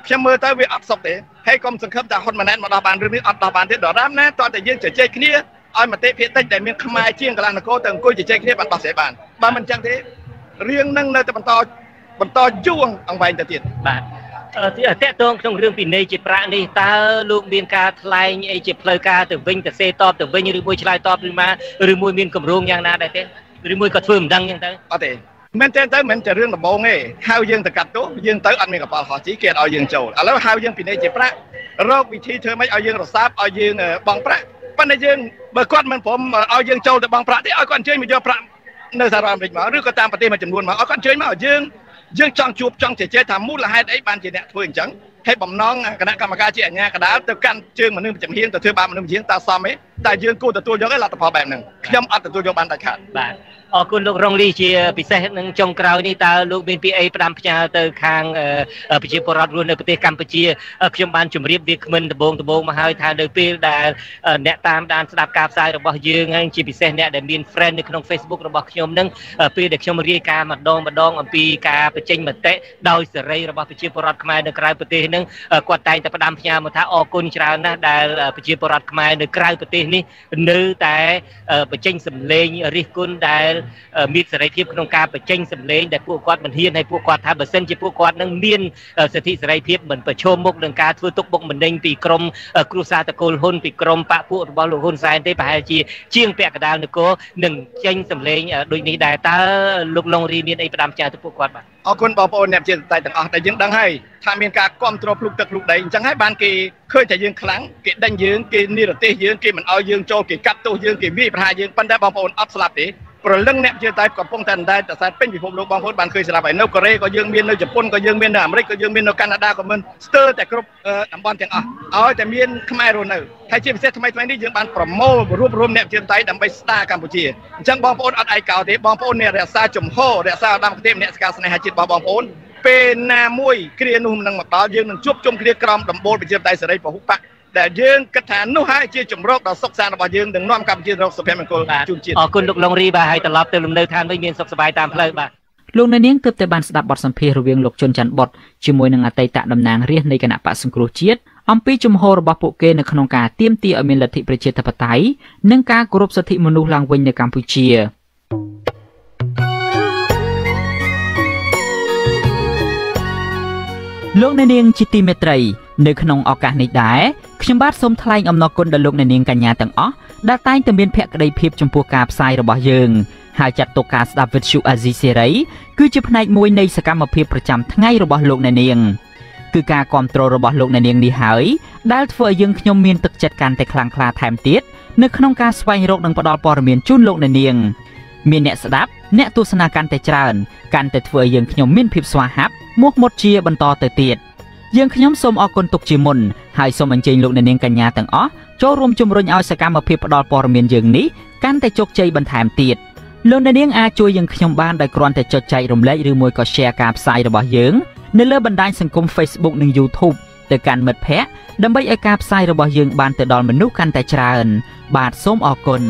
ខ្ញុំមើលទៅវាអត់សុខទេហើយកុំសង្ឃឹមថាហ៊ុនម៉ាណែតមកដល់បានរឿងនេះអត់ដល់បានទេដរាបណាតើតែយើងជជែកគ្នាឲ្យមតិភាគតិចដែលមានខ្មែរជាងកន្លះនគរទៅអង្គុយជជែកគ្នាបានដោះស្រាយបានបើមិនអញ្ចឹងទេរឿងនឹងនៅតែបន្តយូរអង្វែងទៅទៀតបាទតើតើក្នុងរឿងពិន័យជាប្រាក់នេះតើលោកមានការថ្លែងអីជាផ្លូវការទៅវិញទៅសេតបទៅវិញឬមួយឆ្លើយតបឬមួយមានគម្រោងយ៉ាងណាដែរទេឬមួយក៏ធ្វើមិនដឹងអញ្ចឹងទៅអត់ទេមែនទេទៅមិនតែរឿងដំបូងទេហៅយើងទៅកាត់ទោសយើងទៅអត់មានកប៉ាល់ហោះជីគេអត់ឲ្យយើងចូលឥឡូវហៅយើងពិន័យជាប្រាក់រកវិធីធ្វើម៉េចឲ្យយើងរសាប់ឲ្យយើងបង់ប្រាក់ប៉ុន្តែយើងបើគាត់មិនព្រមឲ្យយើងចូលទៅបង់ប្រាក់ទេឲ្យគាត់អញ្ជើញមកយកប្រាក់នៅសហរដ្ឋអាមេរិកមកឬក៏តាមប្រទេសមួយចំនួនមកឲ្យគាត់អញ្ជើញមកយើងចង់ជួបចង់ជជែកថាមូលហេតុអីបានជាអ្នកធ្វើអញ្ចឹងហើយបំណងគណៈកម្មការជាអាជ្ញាកណ្ដាលទៅកាន់ជើងមនុស្សចំហៀងទៅធ្វើបាបមនុស្សចំហៀងតើសមទេតែយើងគួរទទួលយកឯលទ្ធផលបែបហ្នឹងខ្ញុំអត់ទទួលយកបានដាច់ខាតបាទអរគុណលោករងលីជាពិសេសនឹងចុងក្រោយនេះតើលោកមានពីអីផ្ដាំផ្ញើទៅខាងប្រជាពលរដ្ឋរស់នៅប្រទេសកម្ពុជាខ្ញុំបានជម្រាបវាគ្មិនដំបូងមកហើយថានៅពេលដែលអ្នកតាមដានស្ដាប់ការផ្សាយរបស់យើងហើយជាពិសេសអ្នកដែលមាន friend នៅក្នុង Facebook របស់ខ្ញុំនឹងពេលដែលខ្ញុំរាយការណ៍ម្ដងអំពីការបញ្ចេញមតិដោយសេរីរបស់ប្រជាពលរដ្ឋខ្មែរនៅក្រៅប្រទេសនឹងគាត់តែងតែផ្ដាំផ្ញើមកថាអរគុណច្រើនណាស់ដែលប្រជាពលរដ្ឋខ្មែរនៅក្រៅប្រទេសនេះនៅតែបញ្ចេញសម្លេងរិះគន់ដែលមានសេរីភាពក្នុងការបញ្ចេញសម្លេងដែលពួកគាត់មិនហ៊ានហើយពួកគាត់ថាបើសិនជាពួកគាត់នឹងមានសិទ្ធិសេរីភាពមិនប្រឈមមុខនឹងការធ្វើទុកបុកម្នេញពីក្រមគ្រួសារតកូលហ៊ុនពីក្រមបកពួករបស់លោកហ៊ុនសែនទេប្រហែលជាជាងពាក់កណ្ដាលនគរនឹងចេញសម្លេងដូចនេះដែរតើលោកឡុងរីមានអីផ្ដាំផ្ញើទៅពួកគាត់បាទអរគុណបងប្អូនអ្នកជាតែទាំងអស់ដែលយើងដឹងហើយថាមានការគ្រប់គ្រងភ្លុកទឹកភ្លុកដីអញ្ចឹងហើយបានគេឃើញថាយើងខ្លាំងគេដេញយើងគេនិរទេសយើងគេមិនឲ្យយើងចូលគេកាត់ទោសយើងគេវាយប្រហារយើងប៉ុន្តែបងប្អូនអត់ស្លាប់ទេព្រលឹងអ្នកជាតែកំពុងតែសែនពេញពិភពលោកបងប្អូនបានឃើញស្លាប់ហើយនៅកូរ៉េក៏យើងមាននៅជប៉ុនក៏យើងមាននៅអាមេរិកក៏យើងមាននៅកាណាដាក៏មានស្ទើរតែគ្រប់តំបន់ទាំងអស់ឲ្យតែមានខ្មែររស់នៅហើយជាពិសេសថ្មីនេះយើងបានប្រមូលរួបរวมអ្នកជាតែដើម្បីស្ដារកម្ពុជាអញ្ចឹងបងប្អូនអត់ឯកោទេបងប្អូនអ្នករក្សាជំហររក្សាឧត្តមគតិអ្នកស្ការស្នេហាជាតិបងប្អូនពេលណាមួយគ្រានោះនឹងមកដល់យើងនឹងជួបជុំគ្នាក្រោមដំបូលប្រជាធិបតេយ្យសេរីពហុបកដែលយើងគិតថានោះហើយជាជំរកដ៏សុខសាន្តរបស់យើងនឹងនាំកម្ពុជារកសុភមង្គលជូនជាតិអរគុណលោកឡុងរីបាទហើយត្រឡប់ទៅលំនៅឋានវិញមានសុខសប្បាយតាមផ្លូវបាទលោកអ្នកនាងទើបតែបានស្ដាប់បទសម្ភាសន៍រវាងលោកជុនច័ន្ទបុតជាមួយនឹងអតីតតំណាងរាស្ត្រនៃគណៈបក្សសង្គ្រោះជាតិអំពីជំហររបស់ពួកគេនៅក្នុងការទាមទារឲ្យមានលទ្ធិប្រជាធិបតេយ្យនិងការគោរពសិទ្ធិមនុស្សឡើងវិញនៅកម្ពុជាលោកអ្នកនាងជាទីមេត្រីនៅក្នុងឱកាសនេះដែរខ្ញុំបាទសូមថ្លែងអំណរគុណដល់លោកអ្នកនាងកញ្ញាទាំងអស់ដែលតែងតែមានភក្ដីភាពចំពោះការផ្សាយរបស់យើងហើយចាត់ទុកការស្ដាប់វិទ្យុអាស៊ីសេរីគឺជាផ្នែកមួយនៃសកម្មភាពប្រចាំថ្ងៃរបស់លោកអ្នកនាងគឺការគ្រប់គ្រងរបស់លោកអ្នកនាងនេះហើយដែលធ្វើឲ្យយើងខ្ញុំមានទឹកចិត្តកាន់តែខ្លាំងក្លាថែមទៀតនៅក្នុងការស្វែងរកនិងផ្តល់ព័ត៌មានជូនលោកអ្នកនាងមានអ្នកស្ដាប់អ្នកទស្សនាកាន់តែច្រើនកាន់តែធ្វើឲ្យយើងខ្ញុំមានភាពស្វាហាប់មុខមុតជាបន្តទៅទៀតយើងខ្ញុំសូមអរគុណទុកជាមុនហើយសូមអញ្ជើញលោកអ្នកនាងកញ្ញាទាំងអស់ចូលរួមជំរុញឲ្យសកម្មភាពផ្តល់ព័ត៌មានយើងនេះកាន់តែជោគជ័យបន្ថែមទៀតលោកអ្នកនាងអាចជួយយើងខ្ញុំបានដោយគ្រាន់តែចុចចែករំលែកឬមួយក៏ share ការផ្សាយរបស់យើងនៅលើបណ្ដាញសង្គម Facebook និង YouTube ទៅកាន់មិត្តភ័ក្តិដើម្បីឲ្យការផ្សាយរបស់យើងបានទៅដល់មនុស្សកាន់តែច្រើនបាទសូមអរគុណ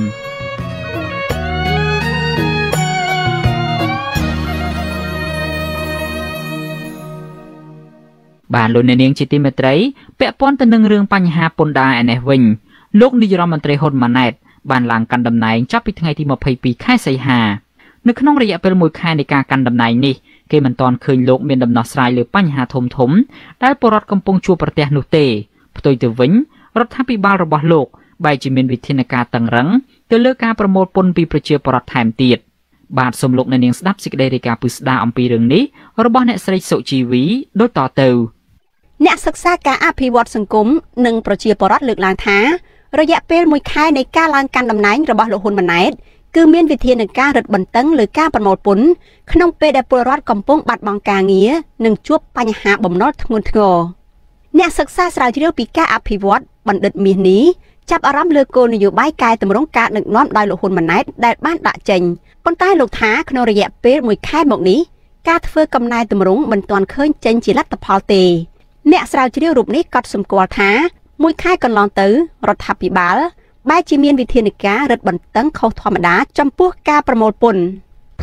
បាទលោកអ្នកនាងជាទីមេត្រីពាក់ព័ន្ធទៅនឹងរឿងបញ្ហាពន្ធដារឯនេះវិញលោកនាយរដ្ឋមន្ត្រីហ៊ុនម៉ាណែតបានឡើងកាន់តំណែងចាប់ពីថ្ងៃទី22ខែសីហានៅក្នុងរយៈពេល1ខែនៃការកាន់តំណែងនេះគេមិនទាន់ឃើញលោកមានដំណោះស្រាយលើបញ្ហាធំៗដែលពលរដ្ឋកំពុងជួបប្រទះនោះទេផ្ទុយទៅវិញរដ្ឋាភិបាលរបស់លោកបែរជាមានវិធានការតឹងរ៉ឹងទៅលើការប្រមូលពន្ធពីប្រជាពលរដ្ឋថែមទៀតបាទសូមលោកអ្នកនាងស្ដាប់សេចក្តីរាយការណ៍ពិស្ដារអំពីរឿងនេះរបស់អ្នកស្រីសុជីវីដូចតទៅអ្នកសិក្សាការអភិវឌ្ឍសង្គមនិងប្រជាពលរដ្ឋលើកឡើងថារយៈពេល1ខែនៃការឡើងកាន់តំណែងរបស់លោកហ៊ុនម៉ាណែតគឺមានវិធានការរឹតបន្តឹងលើការប្រមូលពន្ធក្នុងពេលដែលពលរដ្ឋកំពុងបាត់បង់ការងារនិងជួបបញ្ហាបំណុលធ្ងន់ធ្ងរអ្នកសិក្សាស្រាវជ្រាវពីការអភិវឌ្ឍបណ្ឌិតមាសនេះចាប់អារម្មណ៍លើគោលនយោបាយកែតម្រង់ការដឹកនាំដោយលោកហ៊ុនម៉ាណែតដែលបានដាក់ចេញប៉ុន្តែលោកថាក្នុងរយៈពេល1ខែមកនេះការធ្វើកំណែតម្រង់មិនទាន់ឃើញចេញជាលទ្ធផលទេអ្នកស្រាវជ្រាវរូបនេះក៏សម្គាល់ថា1ខែកន្លងទៅរដ្ឋាភិបាលបែរជាមានវិធានការរឹតបន្តឹងខុសធម្មតាចំពោះការប្រមូលពន្ធ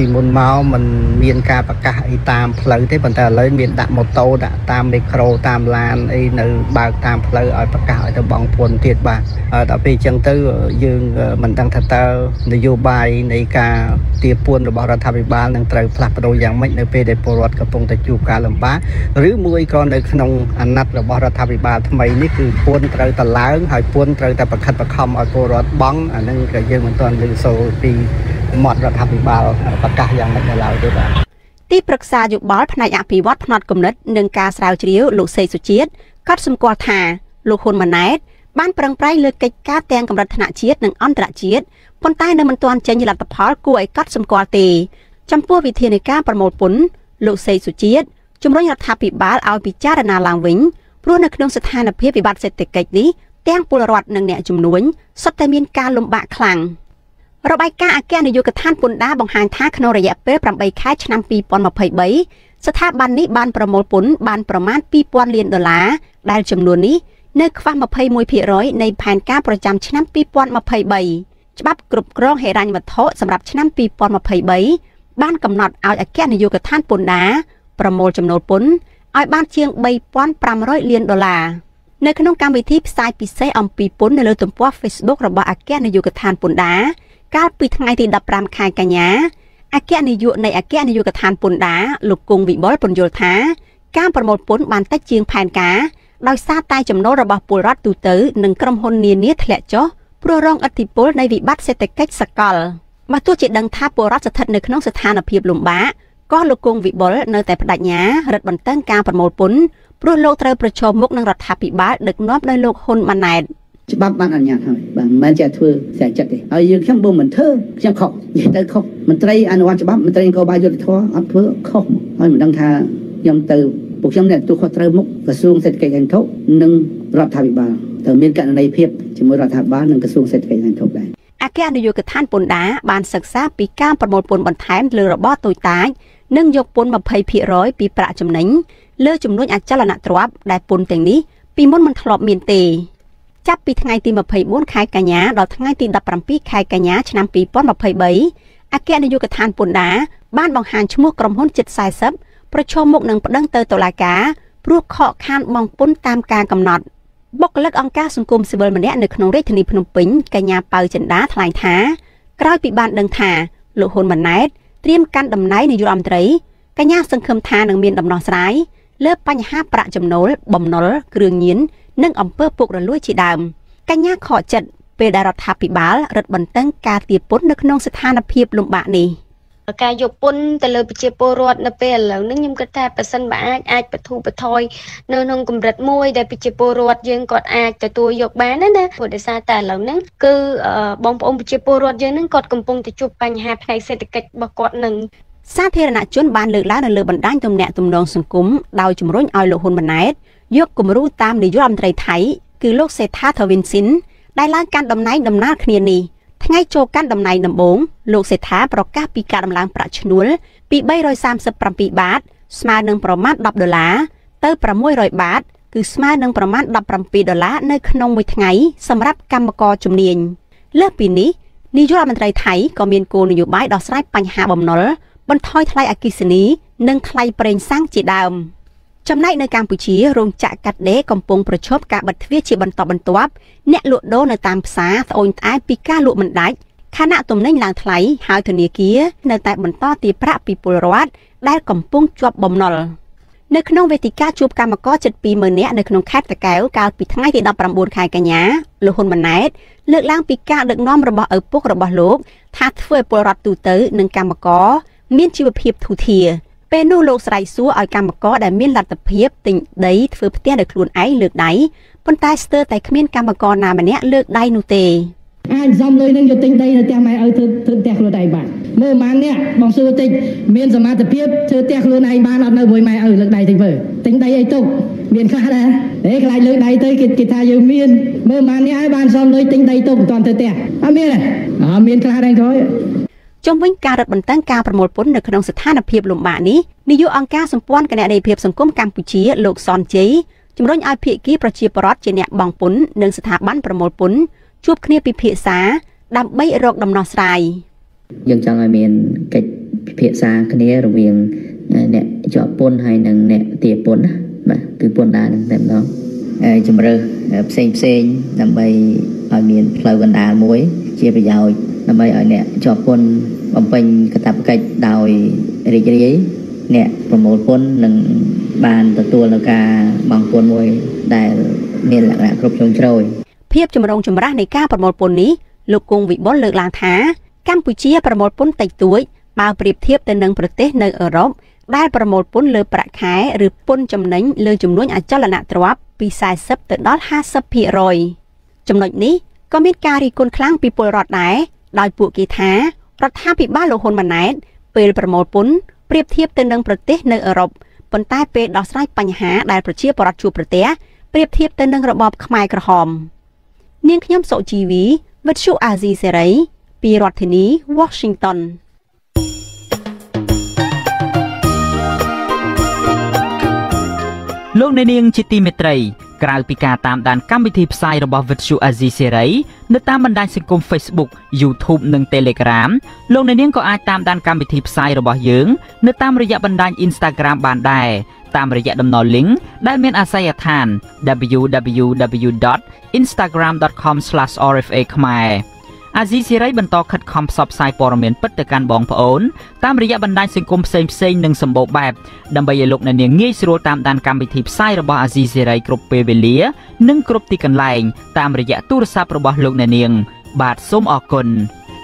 ពីមុនមកมันមានការប្រកាសអីតាមផ្លូវទេប៉ុន្តែឥឡូវមានដាក់ម៉ូតូដាក់តាមមីក្រូតាមឡានអីនៅបើកតាមផ្លូវឲ្យប្រកាសឲ្យទៅបងប្អូនទៀតបាទដល់ពេលអញ្ចឹងទៅយើងមិនដឹងថាតើនយោបាយនៃការទារពួនរបស់រដ្ឋាភិបាលនឹងត្រូវផ្លាស់ប្ដូរយ៉ាងម៉េចនៅពេលដែលពលរដ្ឋកំពុងតែជួបការលំបាកឬមួយក៏នៅក្នុងអាណត្តិរបស់រដ្ឋាភិបាលថ្មីនេះគឺពួនត្រូវតែឡើងហើយពួនត្រូវតែប្រខិតប្រខំឲ្យពលរដ្ឋបង់អានឹងក៏យើងមិនទាន់ឮសូរពីមាត់រដ្ឋាភិបាលប្រកាសយ៉ាងម៉េចនៅឡើយទេបាទទីប្រឹក្សាយោបល់ផ្នែកអភិវឌ្ឍផ្នែកគំនិតនិងការស្រាវជ្រាវលោកសេសុជាតិក៏សម្គាល់ថាលោកហ៊ុនម៉ាណែតបានប្រឹងប្រែងលើកិច្ចការទាំងកម្រិតថ្នាក់ជាតិនិងអន្តរជាតិប៉ុន្តែនៅមិនទាន់ចេញលទ្ធផលគួរឲ្យកត់សម្គាល់ទេចំពោះវិធានការប្រមូលពន្ធលោកសេសុជាតិជំរុញរដ្ឋាភិបាលឲ្យពិចារណាឡើងវិញព្រោះនៅក្នុងស្ថានភាពវិបត្តិសេដ្ឋកិច្ចនេះទាំងពលរដ្ឋនិងអ្នកជំនួញសុទ្ធតែមានការលំបាកខ្លាំងរបាយការណ៍អគ្គនាយកដ្ឋានពន្ធដារបង្ហាញថាក្នុងរយៈពេល8ខែឆ្នាំ2023ស្ថាប័ននេះបានប្រមូលពន្ធបានប្រមាណ$2,000 លានដែលចំនួននេះនៅខ្វះ 21% នៃផែនការប្រចាំឆ្នាំ2023ច្បាប់គ្រប់គ្រងហិរញ្ញវត្ថុសម្រាប់ឆ្នាំ2023បានកំណត់ឲ្យអគ្គនាយកដ្ឋានពន្ធដារប្រមូលចំណូលពន្ធឲ្យបានជាង$3,500 លាននៅក្នុងកម្មវិធីផ្សាយពិសេសអំពីពន្ធនៅលើទំព័រ Facebook របស់អគ្គនាយកដ្ឋានពន្ធដារកាលពីថ្ងៃទី15ខែកញ្ញាអគ្គនាយកនៃអគ្គនាយកដ្ឋានពន្ធដារលោកគង់វិបុលពន្យល់ថាការប្រមូលពន្ធបានតិចជាងផែនការដោយសារតែចំណូលរបស់ពលរដ្ឋទូទៅនិងក្រុមហ៊ុននានាធ្លាក់ចុះព្រោះរងឥទ្ធិពលនៃវិបត្តិសេដ្ឋកិច្ចសកលបើទោះជាដឹងថាពលរដ្ឋស្ថិតនៅក្នុងស្ថានភាពលំបាកក៏លោកគង់វិបុលនៅតែបដិញ្ញារឹតបន្តឹងការប្រមូលពន្ធព្រោះលោកត្រូវប្រឈមមុខនឹងរដ្ឋាភិបាលដឹកនាំដោយលោកហ៊ុនម៉ាណែតច្បាប់បានអនុញ្ញាតហើយបាទមិនមែនជាធ្វើស្រាចិត្តទេហើយយើងខ្ញុំបើមិនធ្វើខ្ញុំខុសនិយាយទៅខុសមន្ត្រីអនុវត្តច្បាប់មន្ត្រីនគរបាលយុត្តិធម៌អត់ធ្វើខុសហើយមិនដឹងថាខ្ញុំទៅពួកខ្ញុំនេះទូខុសត្រូវមុខក្រសួងសេដ្ឋកិច្ចហិរញ្ញវត្ថុនិងរដ្ឋាភិបាលត្រូវមានករណីភាពជាមួយរដ្ឋាភិបាលនិងក្រសួងសេដ្ឋកិច្ចហិរញ្ញវត្ថុដែរអគ្គនាយកដ្ឋានពន្ធដារបានសិក្សាពីការប្រមូលពន្ធបន្ថែមលើរបរតូចតាចនិងយកពន្ធ 20% ពីប្រាក់ចំណេញលើចំនួនអចលនទ្រព្យដែលពន្ធទាំងនេះពីមុនមិនធ្លាប់មានទេចាប់ពីថ្ងៃទី24ខែកញ្ញាដល់ថ្ងៃទី17ខែកញ្ញាឆ្នាំ2023អគ្គនាយកដ្ឋានពន្ធដារបានបង្ហាញឈ្មោះក្រុមហ៊ុនជិត40ប្រឈមមុខនឹងប្តឹងទៅតុលាការព្រោះខកខានបង់ពន្ធតាមការកំណត់បុគ្គលិកអង្គការសង្គមស៊ីវិលម្នាក់នៅក្នុងរាជធានីភ្នំពេញកញ្ញាប៉ៅចិន្តាថ្លែងថាក្រោយពីបានដឹងថាលោកហ៊ុនម៉ាណែតត្រៀមកាន់តំណែងនាយករដ្ឋមន្ត្រីកញ្ញាសង្ឃឹមថានឹងមានដំណោះស្រាយលើបញ្ហាប្រាក់ចំណូលបំណុលគ្រឿងញៀននិងអំពើពុករលួយជាដើមកញ្ញាខកចិត្តពេលដែលរដ្ឋាភិបាលរឹតបន្តឹងការទារពន្ធនៅក្នុងស្ថានភាពលំបាកនេះការយកពន្ធទៅលើប្រជាពលរដ្ឋនៅពេលឥឡូវនេះខ្ញុំគិតថាប៉ះសិនបើអាចបទូបថយនៅក្នុងកម្រិតមួយដែលប្រជាពលរដ្ឋយើងគាត់អាចទទួលយកបានណាព្រោះដោយសារតែឥឡូវហ្នឹងគឺបងប្អូនប្រជាពលរដ្ឋយើងហ្នឹងគាត់កំពុងតែជួបបញ្ហាផ្នែកសេដ្ឋកិច្ចរបស់គាត់នឹងសាធារណជនបានលើកឡើងនៅលើបណ្ដាញទំនាក់ទំនងសង្គមដោយជំរុញឲ្យលោកហ៊ុនម៉ាណែតយកគំរូតាមនាយករដ្ឋមន្ត្រីថៃគឺលោកសេដ្ឋាថាវិនស៊ីនដែលឡើងកាន់តំណែងដំណើរគ្នានេះថ្ងៃចូលកាន់តំណែងដំបូងលោកសេដ្ឋាប្រកាសពីការដំឡើងប្រាក់ឈ្នួលពី337បាតស្មើនឹងប្រមាណ$10ទៅ600បាតគឺស្មើនឹងប្រមាណ$17នៅក្នុងមួយថ្ងៃសម្រាប់កម្មករជំនាញលើសពីនេះនាយករដ្ឋមន្ត្រីថៃក៏មានគោលនយោបាយដោះស្រាយបញ្ហាបំណុលបន្ថយថ្លៃអគ្គិសនីនិងថ្លៃប្រេងសាំងជាដើមចំណែកនៅកម្ពុជារោងចក្រកាត់ដេរកំពុងប្រឈមការបិទទ្វារជាបន្តបន្ទាប់អ្នកលក់ដូរនៅតាមផ្សារត្អូញត្អែពីការលក់មិនដាច់ខណៈទំនិញឡើងថ្លៃហើយធនាគារនៅតែបន្តទារប្រាក់ពីពលរដ្ឋដែលកំពុងជាប់បំណុលនៅក្នុងវេទិកាជួបកម្មករជិត 20,000 នាក់នៅក្នុងខេត្តតាកែវកាលពីថ្ងៃទី19ខែកញ្ញាលោកហ៊ុនម៉ាណែតលើកឡើងពីការដឹកនាំរបស់ឪពុករបស់លោកថាធ្វើឲ្យពលរដ្ឋទូទៅនិងកម្មករមានជីវភាពធូរធារពេលនោះលោកស្រែកសួរឲ្យកម្មករដែលមានលទ្ធភាពទិញដីធ្វើផ្ទះដោយខ្លួនឯងលើកដៃប៉ុន្តែស្ទើរតែគ្មានកម្មករណាម្នាក់លើកដៃនោះទេអាចសំលុយនឹងយកទិញដីនៅផ្ទះម៉ែឪធ្វើផ្ទះខ្លួនឯងបានមើលម៉ាននេះបងសួរតិចមានសមត្ថភាពធ្វើផ្ទះខ្លួនឯងបានអត់នៅមួយម៉ែឪលើកដៃតិចមើលទិញដីអីទុកមានខ្លះដែរតែខ្លាចលើកដៃទៅគេថាយើងមានមើលម៉ាននេះឲ្យបានសំលុយទិញដីទុកមិនទាន់ធ្វើផ្ទះអត់មានទេមានខ្លះដែរក្រោយជុំវិញការរឹតបន្តឹងការប្រមូលពន្ធនៅក្នុងស្ថានភាពលំបាកនេះនាយកអង្គការសម្ព័ន្ធគណនេយ្យភាពសង្គមកម្ពុជាលោកសនជ័យជំរុញឲ្យភាគីប្រជាពលរដ្ឋជាអ្នកបង់ពន្ធនិងស្ថាប័នប្រមូលពន្ធជួបគ្នាពិភាក្សាដើម្បីរកដំណោះស្រាយយើងចង់ឲ្យមានកិច្ចពិភាក្សាគ្នារវាងអ្នកជាប់ពន្ធហើយនិងអ្នកទារពន្ធណាបាទគឺពន្ធដារនឹងតែម្ដងជំរើសផ្សេងដើម្បីឲ្យមានផ្លូវកណ្ដាលមួយជាប្រយោជន៍ដើម្បីឲ្យអ្នកជាប់ពន្ធបំពេញកាតព្វកិច្ចដោយរីករាយអ្នកប្រមូលពន្ធនឹងបានទទួលនៅការបង់ពន្ធមួយដែលមានលក្ខណៈគ្រប់ជ្រុងជ្រោយភាពចម្រុងចម្រាស់នៃការប្រមូលពន្ធនេះលោកគង់វិបុលលើកឡើងថាកម្ពុជាប្រមូលពន្ធតិចតួចបើប្រៀបធៀបទៅនឹងប្រទេសនៅអឺរ៉ុបដែលប្រមូលពន្ធលើប្រាក់ខែឬពន្ធចំណេញលើចំនួនអចលនទ្រព្យពី40ទៅដល់ 50% ចំណុចនេះក៏មានការរិះគន់ខ្លាំងពីពលរដ្ឋដែរដោយពួកគេថារដ្ឋាភិបាលលោកហ៊ុនម៉ាណែតពេលប្រមូលពន្ធប្រៀបធៀបទៅនឹងប្រទេសនៅអឺរ៉ុបប៉ុន្តែពេលដោះស្រាយបញ្ហាដែលប្រជាពលរដ្ឋជួបប្រទះប្រៀបធៀបទៅនឹងរបបខ្មែរក្រហមនាងខ្ញុំសុជីវីវិទ្យុអាស៊ីសេរីពីរដ្ឋធានី Washington លោកអ្នកនាងជាទីមេត្រីក្រៅពីការតាមដានកម្មវិធីផ្សាយរបស់វិទ្យុអាស៊ីសេរីនៅតាមបណ្ដាញសង្គម Facebook YouTube និង Telegram លោកអ្នកនាងក៏អាចតាមដានកម្មវិធីផ្សាយរបស់យើងនៅតាមរយៈបណ្ដាញ Instagram បានដែរតាមរយៈតំណ link ដែលមានអាសយដ្ឋាន www.instagram.com/rfa ខ្មែរអាស៊ីសេរីបន្តខិតខំផ្សព្វផ្សាយព័ត៌មានពិតទៅកាន់បងប្អូនតាមរយៈបណ្ដាញសង្គមផ្សេងៗនិងសម្បូរបែបដើម្បីឲ្យលោកអ្នកនាងងាយស្រួលតាមដានកម្មវិធីផ្សាយរបស់អាស៊ីសេរីគ្រប់ពេលវេលានិងគ្រប់ទីកន្លែងតាមរយៈទូរស័ព្ទរបស់លោកអ្នកនាងបាទសូមអរគុណ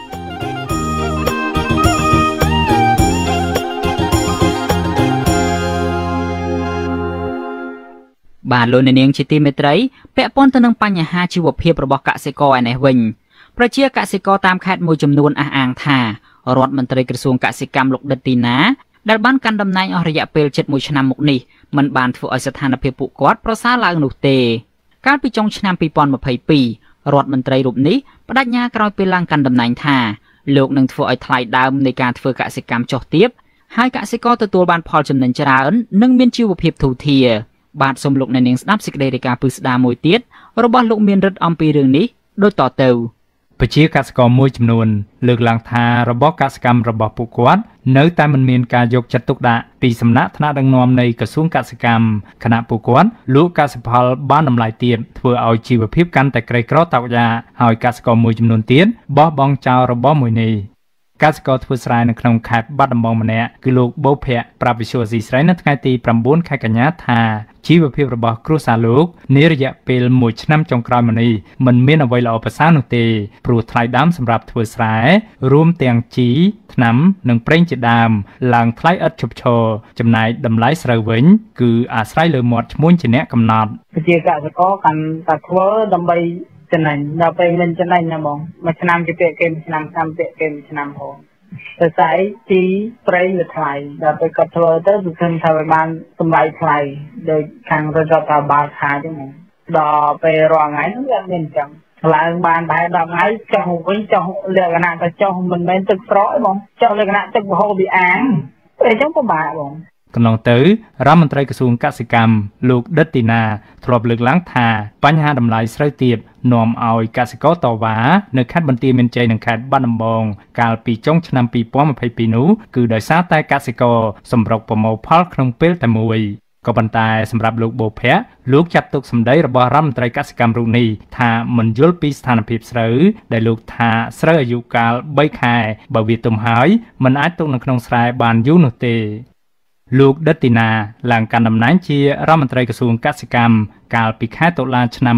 បាទលោកអ្នកនាងជាទីមេត្រីពាក់ព័ន្ធទៅនឹងបញ្ហាជីវភាពរបស់កសិករឯនេះវិញប្រជាកសិករតាមខេត្តមួយចំនួនអះអាងថារដ្ឋមន្ត្រីក្រសួងកសិកម្មលោកដិតទីណាដែលបានកាន់តំណែងអស់រយៈពេលជិត1ឆ្នាំមកនេះមិនបានធ្វើឲ្យស្ថានភាពពួកគាត់ប្រសើរឡើងនោះទេកាលពីចុងឆ្នាំ2022រដ្ឋមន្ត្រីរូបនេះបដិញ្ញាក្រោយពេលឡើងកាន់តំណែងថាលោកនឹងធ្វើឲ្យថ្លៃដើមនៃការធ្វើកសិកម្មចុះទាបហើយកសិករទទួលបានផលចំណេញច្រើននិងមានជីវភាពធូរធារបាទសូមលោកអ្នកនាងស្ដាប់សេចក្តីរាយការណ៍ពិស្ដារមួយទៀតរបស់លោកមានរិទ្ធអំពីរឿងនេះដូចតទៅប្រជាកសិករមួយចំនួនលើកឡើងថារបបកសិកម្មរបស់ពួកគាត់នៅតែមិនមានការយកចិត្តទុកដាក់ពីសំណាក់ថ្នាក់ដឹកនាំនៃក្រសួងកសិកម្មខណៈពួកគាត់លក់កសិផលបានតម្លៃទាបធ្វើឲ្យជីវភាពកាន់តែក្រីក្រតោកយ៉ាហើយកសិករមួយចំនួនទៀតបោះបង់ចោលរបបមួយនេះកសិករធ្វើស្រែនៅក្នុងខេត្តបាត់ដំបងម្នាក់គឺលោកបូភ័ក្រប្រាប់វិទ្យុអាស៊ីសេរីនៅថ្ងៃទី9ខែកញ្ញាថាជីវភាពរបស់គ្រួសារលោកនារយៈពេល1ឆ្នាំចុងក្រោយមកនេះមិនមានអ្វីល្អប្រសើរនោះទេព្រោះថ្លៃដើមសម្រាប់ធ្វើស្រែរួមទាំងជីថ្នាំនិងប្រេងជាដើមឡើងថ្លៃឥតឈប់ឈរចំណែកតម្លៃស្រូវវិញគឺអាស្រ័យលើមាត់ឈ្មួញជាអ្នកកំណត់ជាកសិករកាន់តែធ្វើដើម្បីចំណេញដល់ពេលមិនចំណេញណាបងមួយឆ្នាំគេពាក់គេមួយឆ្នាំពាក់គេមួយឆ្នាំហូរតែស្អីជីប្រេងវាថ្លៃដល់ពេលគាត់ធ្វើទៅគឺឃើញថាវាបានតម្លៃថ្លៃដោយខាងរដ្ឋាភិបាលថាអញ្ចឹងដល់ពេលរាល់ថ្ងៃហ្នឹងវាមានអញ្ចឹងឡើងបានដែរ10ថ្ងៃចុះវិញចុះលក្ខណៈតែចុះមិនមែនទឹកស្រកទេបងចុះលក្ខណៈទឹកវហូរពីអាងអញ្ចឹងពិបាកបងកន្លងទៅរដ្ឋមន្ត្រីក្រសួងកសិកម្មលោកដិតទីណាធ្លាប់លើកឡើងថាបញ្ហាតម្លៃស្រូវទាបនាំឲ្យកសិករតវ៉ានៅខេត្តបន្ទាយមានជ័យនិងខេត្តបាត់ដំបងកាលពីចុងឆ្នាំ2022នោះគឺដោយសារតែកសិករសម្រុកប្រមូលផលក្នុងពេលតែមួយក៏ប៉ុន្តែសម្រាប់លោកបូភ័ក្រលោកចាត់ទុកសម្ដីរបស់រដ្ឋមន្ត្រីកសិកម្មរូបនេះថាមិនយល់ពីស្ថានភាពស្រូវដែលលោកថាស្រូវអាយុកាល3ខែបើវាទុំហើយមិនអាចទុកនៅក្នុងស្រែបានយូរនោះទេលោកដិតទីណាឡើងកាន់តំណែងជារដ្ឋមន្ត្រីក្រសួងកសិកម្មកាលពីខែតុលាឆ្នាំ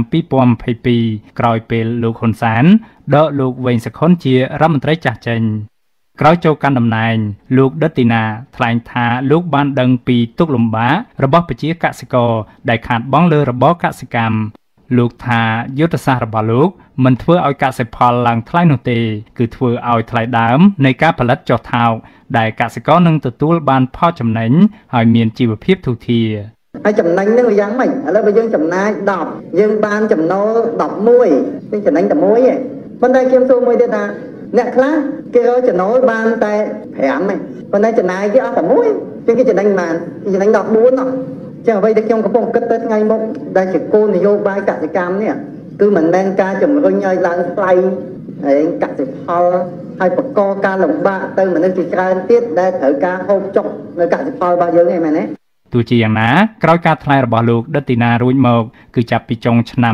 2022ក្រោយពេលលោកហ៊ុនសែនដកលោកវែងសុខុនជារដ្ឋមន្ត្រីចាស់ចេញក្រោយចូលកាន់តំណែងលោកដិតទីណាថ្លែងថាលោកបានដឹងពីទុក្ខលំបាករបស់ប្រជាកសិករដែលខាតបង់លើរបបកសិកម្មលោកថាយុទ្ធសាស្ត្ររបស់លោកមិនធ្វើឲ្យកសិផលឡើងថ្លៃនោះទេគឺធ្វើឲ្យថ្លៃដើមនៃការផលិតចុះថោកដែលកសិករនឹងទទួលបានផលចំណេញហើយមានជីវភាពធូរធារហើយចំណេញនឹងវាយ៉ាងម៉េចឥឡូវបើយើងចំណាយ10យើងបានចំណូល11យើងចំណេញតែ1ឯងប៉ុន្តែខ្ញុំសួរមួយទៀតថាអ្នកខ្លះគេរកចំណូលបានតែ5ឯងប៉ុន្តែចំណាយគេអស់តែ1ជាងគេចំណេញបានគេចំណេញ14ណោះចឹងអ្វីដែលខ្ញុំកំពុងគិតទៅថ្ងៃមុខដែលជាគោលនយោបាយកសិកម្មនេះគឺមិនមែនការជំរុញឲ្យឡើងថ្លៃហើយកសិផលហើយបង្កការលំបាកទៅមនុស្សជាច្រើនទៀតដែលត្រូវការហូបចុកនៅកសិផលរបស់យើងឯមែនទេទោះជាយ៉ាងណាក្រោយការថ្លែងរបស់លោកដិតទីណារួចមកគឺចាប់ពីចុងឆ្នាំ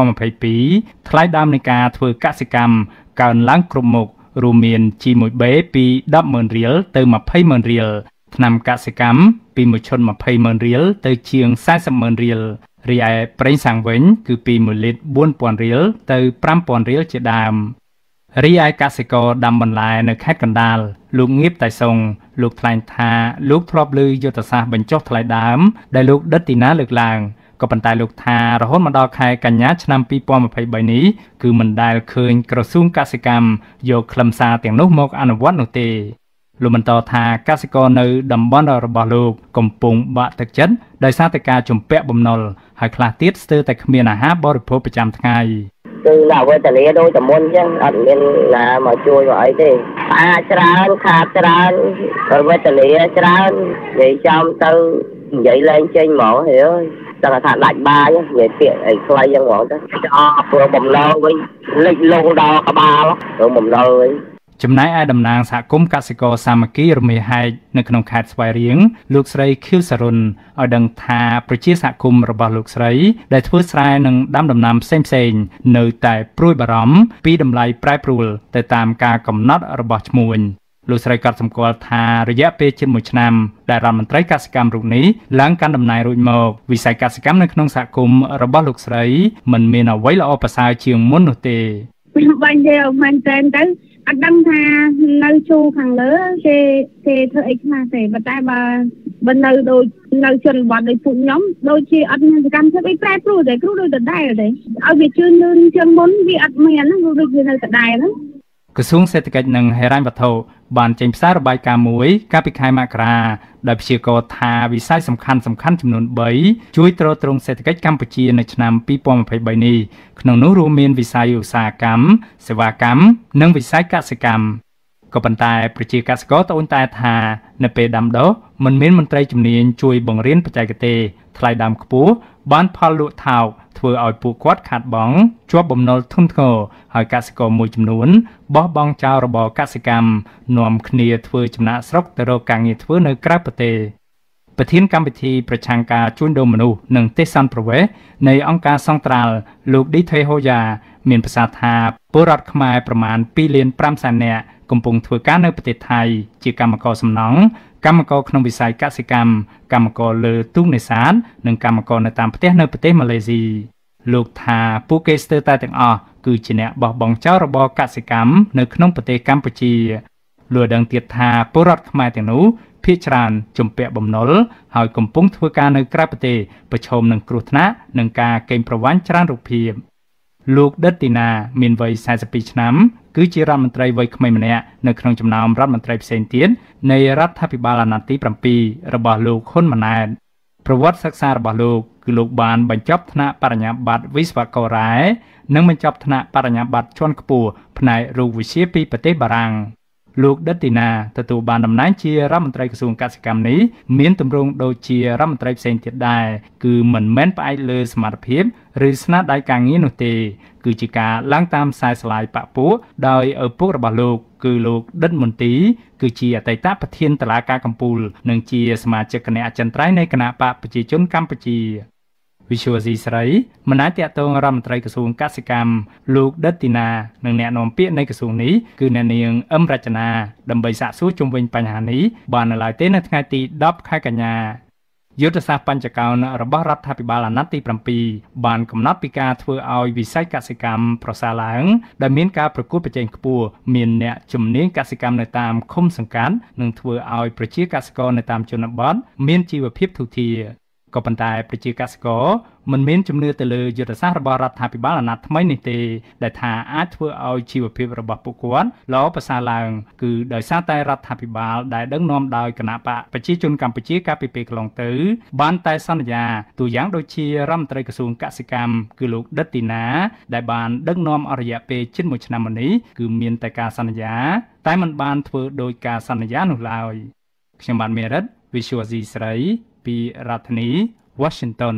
2022ថ្លៃដើមនៃការធ្វើកសិកម្មកើនឡើងគ្រប់មុខរួមមាន G1B ពី 10,000 រៀលទៅ 20,000 រៀលថ្នាំកសិកម្មពី1ឈុត 20,000 រៀលទៅជាង 40,000 រៀលរីឯប្រេងសាំងវិញគឺពី1លីត្រ 4,000 រៀលទៅ 5,000 រៀលជាដើមរីឯកសិករដាំបន្លែនៅខេត្តកណ្ដាលលោកងៀបតៃសុងលោកថ្លែងថាលោកធ្លាប់ឮយុទ្ធសាស្ត្របញ្ចុះថ្លៃដើមដែលលោកដិតទីណាលើកឡើងក៏ប៉ុន្តែលោកថារហូតមកដល់ខែកញ្ញាឆ្នាំ2023នេះគឺមិនដែលឃើញក្រសួងកសិកម្មយកខ្លឹមសារទាំងនោះមកអនុវត្តនោះទេលោកបន្តថាកសិករនៅតំបន់របស់លោកកំពុងបាក់ទឹកចិត្តដោយសារតែការជំពាក់បំណុលហើយខ្លះទៀតស្ទើរតែគ្មានអាហារបរិភោគប្រចាំថ្ងៃគឺដាក់វេទនាដូចតែមុនអញ្ចឹងអត់មានណាមកជួយមកអីទេអាចច្រើនខាតច្រើនវេទនាច្រើននិយាយចំទៅនិយាយលែងចេញហ្មងហេអើយតែថាដាច់បាយនិយាយពាក្យអីខ្លីយ៉ាងហ្មងទៅអស់ព្រោះបំណុលវិញលិចលងដល់ក្បាលព្រោះបំណុលវិញចំណែកឯតំណាងសហគមន៍កសិករសាមគ្គីរមាសហែកនៅក្នុងខេត្តស្វាយរៀងលោកស្រីខៀវសរុនឲ្យដឹងថាប្រជាសហគមន៍របស់លោកស្រីដែលធ្វើស្រែនិងដាំដំណាំផ្សេងៗនៅតែព្រួយបារម្ភពីតម្លៃប្រែប្រួលទៅតាមការកំណត់របស់ឈ្មួញលោកស្រីក៏សម្គាល់ថារយៈពេលជិត1ឆ្នាំដែលរដ្ឋមន្ត្រីកសិកម្មរូបនេះឡើងកាន់តំណែងរួចមកវិស័យកសិកម្មនៅក្នុងសហគមន៍របស់លោកស្រីមិនមានអ្វីល្អប្រសើរជាងមុននោះទេបាញ់ទេមែនតើទៅអត់ដឹងថានៅជួរខាងលើគេធ្វើអីខ្លះទេប៉ុន្តែបើនៅដូចនៅជនបទដូចពួកខ្ញុំដូចជាអត់មានសកម្មភាពអីប្រែប្រួលទេគ្រូដូចដដែលទេឲ្យវាជឿនលឿនជាងមុនវាអត់មានហ្នឹងដូចវានៅដដែលហ្នឹងក្រសួងសេដ្ឋកិច្ចនិងហិរញ្ញវត្ថុបានចេញផ្សាយរបាយការណ៍មួយកាលពីខែមករាដែលព្យាករណ៍ថាវិស័យសំខាន់ចំនួន3ជួយទ្រទ្រង់សេដ្ឋកិច្ចកម្ពុជានៅឆ្នាំ2023នេះក្នុងនោះរួមមានវិស័យឧស្សាហកម្មសេវាកម្មនិងវិស័យកសិកម្មក៏ប៉ុន្តែប្រជាកសិករត្អូញត្អែថានៅពេលដាំដុះមិនមានមន្ត្រីជំនាញជួយបង្រៀនបច្ចេកទេសថ្លៃដើមខ្ពស់បានផលលក់ថោកធ្វើឲ្យពួកគាត់ខាតបង់ជាប់បំណុលធ្ងន់ធ្ងរហើយកសិករមួយចំនួនបោះបង់ចោលរបរកសិកម្មនាំគ្នាធ្វើចំណាកស្រុកទៅរកការងារធ្វើនៅក្រៅប្រទេសប្រធានកម្មវិធីប្រឆាំងការជួញដូរមនុស្សនិងទេសន្តប្រវេសន៍នៃអង្គការសង្ត្រាល់លោកឌីថេហូយ៉ាមានប្រសាសន៍ថាពលរដ្ឋខ្មែរប្រមាណ2.5 លាននាក់កំពុងធ្វើការនៅប្រទេសថៃជាកម្មករសំណង់កម្មករក្នុងវិស័យកសិកម្មកម្មករលើទូកនេសាទនិងកម្មករនៅតាមផ្ទះនៅប្រទេសម៉ាឡេស៊ីលោកថាពួកគេស្ទើរតែទាំងអស់គឺជាអ្នកបោះបង់ចោលរបរកសិកម្មនៅក្នុងប្រទេសកម្ពុជាលោកដឹងទៀតថាពលរដ្ឋខ្មែរទាំងនោះភាគច្រើនជំពាក់បំណុលហើយកំពុងធ្វើការនៅក្រៅប្រទេសប្រឈមនឹងគ្រោះថ្នាក់និងការកេងប្រវ័ញ្ចច្រើនរូបភាពលោកដិតទីណាមានវ័យ42ឆ្នាំគឺជារដ្ឋមន្ត្រីវ័យក្មេងម្នាក់នៅក្នុងចំណោមរដ្ឋមន្ត្រីផ្សេងទៀតនៃរដ្ឋាភិបាលអាណត្តិទី7របស់លោកហ៊ុនម៉ាណែតប្រវត្តិសិក្សារបស់លោកគឺលោកបានបញ្ចប់ថ្នាក់បរិញ្ញាបត្រវិស្វកររ៉ែនិងបញ្ចប់ថ្នាក់បរិញ្ញាបត្រជាន់ខ្ពស់ផ្នែករូបវិទ្យាពីប្រទេសបារាំងលោកដិតទីណាទទួលបានតំណែងជារដ្ឋមន្ត្រីក្រសួងកសិកម្មនេះមានទម្រង់ដូចជារដ្ឋមន្ត្រីផ្សេងទៀតដែរគឺមិនមែនផ្អែកលើសមត្ថភាពឬស្នាដៃការងារនោះទេគឺជាការឡើងតាមខ្សែស្លាយបពុះដោយឪពុករបស់លោកគឺលោកដិតមន្ទីគឺជាអតីតប្រធានតុលាការកំពូលនិងជាសមាជិកគណៈអចិន្ត្រៃយ៍នៃគណៈបកប្រជាជនកម្ពុជាវិសុវស៊ីស្រីមិនអាចតាក់ទងរដ្ឋមន្ត្រីក្រសួងកសិកម្មលោកដិតទីណានិងអ្នកនាំពាក្យនៃក្រសួងនេះគឺអ្នកនាងអឹមរចនាដើម្បីសាកសួរជុំវិញបញ្ហានេះបាននៅឡើយទេនៅថ្ងៃទី10ខែកញ្ញាយុទ្ធសាស្ត្របញ្ចកោណរបស់រដ្ឋាភិបាលអាណត្តិទី7បានកំណត់ពីការធ្វើឲ្យវិស័យកសិកម្មប្រសើរឡើងដែលមានការប្រកួតប្រជែងខ្ពស់មានអ្នកជំនាញកសិកម្មនៅតាមឃុំសង្កាត់និងធ្វើឲ្យប្រជាកសិករនៅតាមជនបទមានជីវភាពធូរធារក៏ប៉ុន្តែប្រជាកសិករមិនមានជំនឿទៅលើយុទ្ធសាស្ត្ររបស់រដ្ឋាភិបាលអាណត្តិថ្មីនេះទេដែលថាអាចធ្វើឲ្យជីវភាពរបស់ពួកគាត់ល្អប្រសើរឡើងគឺដោយសារតែរដ្ឋាភិបាលដែលដឹកនាំដោយគណៈបកប្រជាជនកម្ពុជាកាលពីពេលកន្លងទៅបានតែសន្យាទូយ៉ាងដូចជារដ្ឋមន្ត្រីក្រសួងកសិកម្មគឺលោកដិតទីណាដែលបានដឹកនាំអស់រយៈពេលជិត1ឆ្នាំមកនេះគឺមានតែការសន្យាតែមិនបានធ្វើដោយការសន្យានោះឡើយខ្ញុំបានមេរិត Visual C ស្រីពីរដ្ឋធានី Washington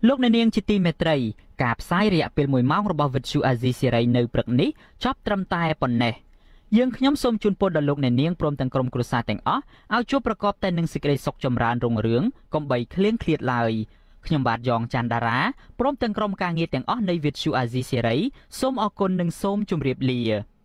លោកអ្នកនាងជាទីមេត្រីការផ្សាយរយៈពេល1ម៉ោងរបស់វិទ្យុអាស៊ីសេរីនៅព្រឹកនេះចប់ត្រឹមតែប៉ុណ្ណេះយើងខ្ញុំសូមជូនពរដល់លោកអ្នកនាងព្រមទាំងក្រុមគ្រួសារទាំងអស់ឲ្យជួបប្រកបតែនឹងសេចក្តីសុខចម្រើនរុងរឿងកុំបីឃ្លៀងឃ្លាតឡើយខ្ញុំបាទយ៉ងច័ន្ទតារាព្រមទាំងក្រុមការងារទាំងអស់នៃវិទ្យុអាស៊ីសេរីសូមអរគុណនិងសូមជម្រាបលា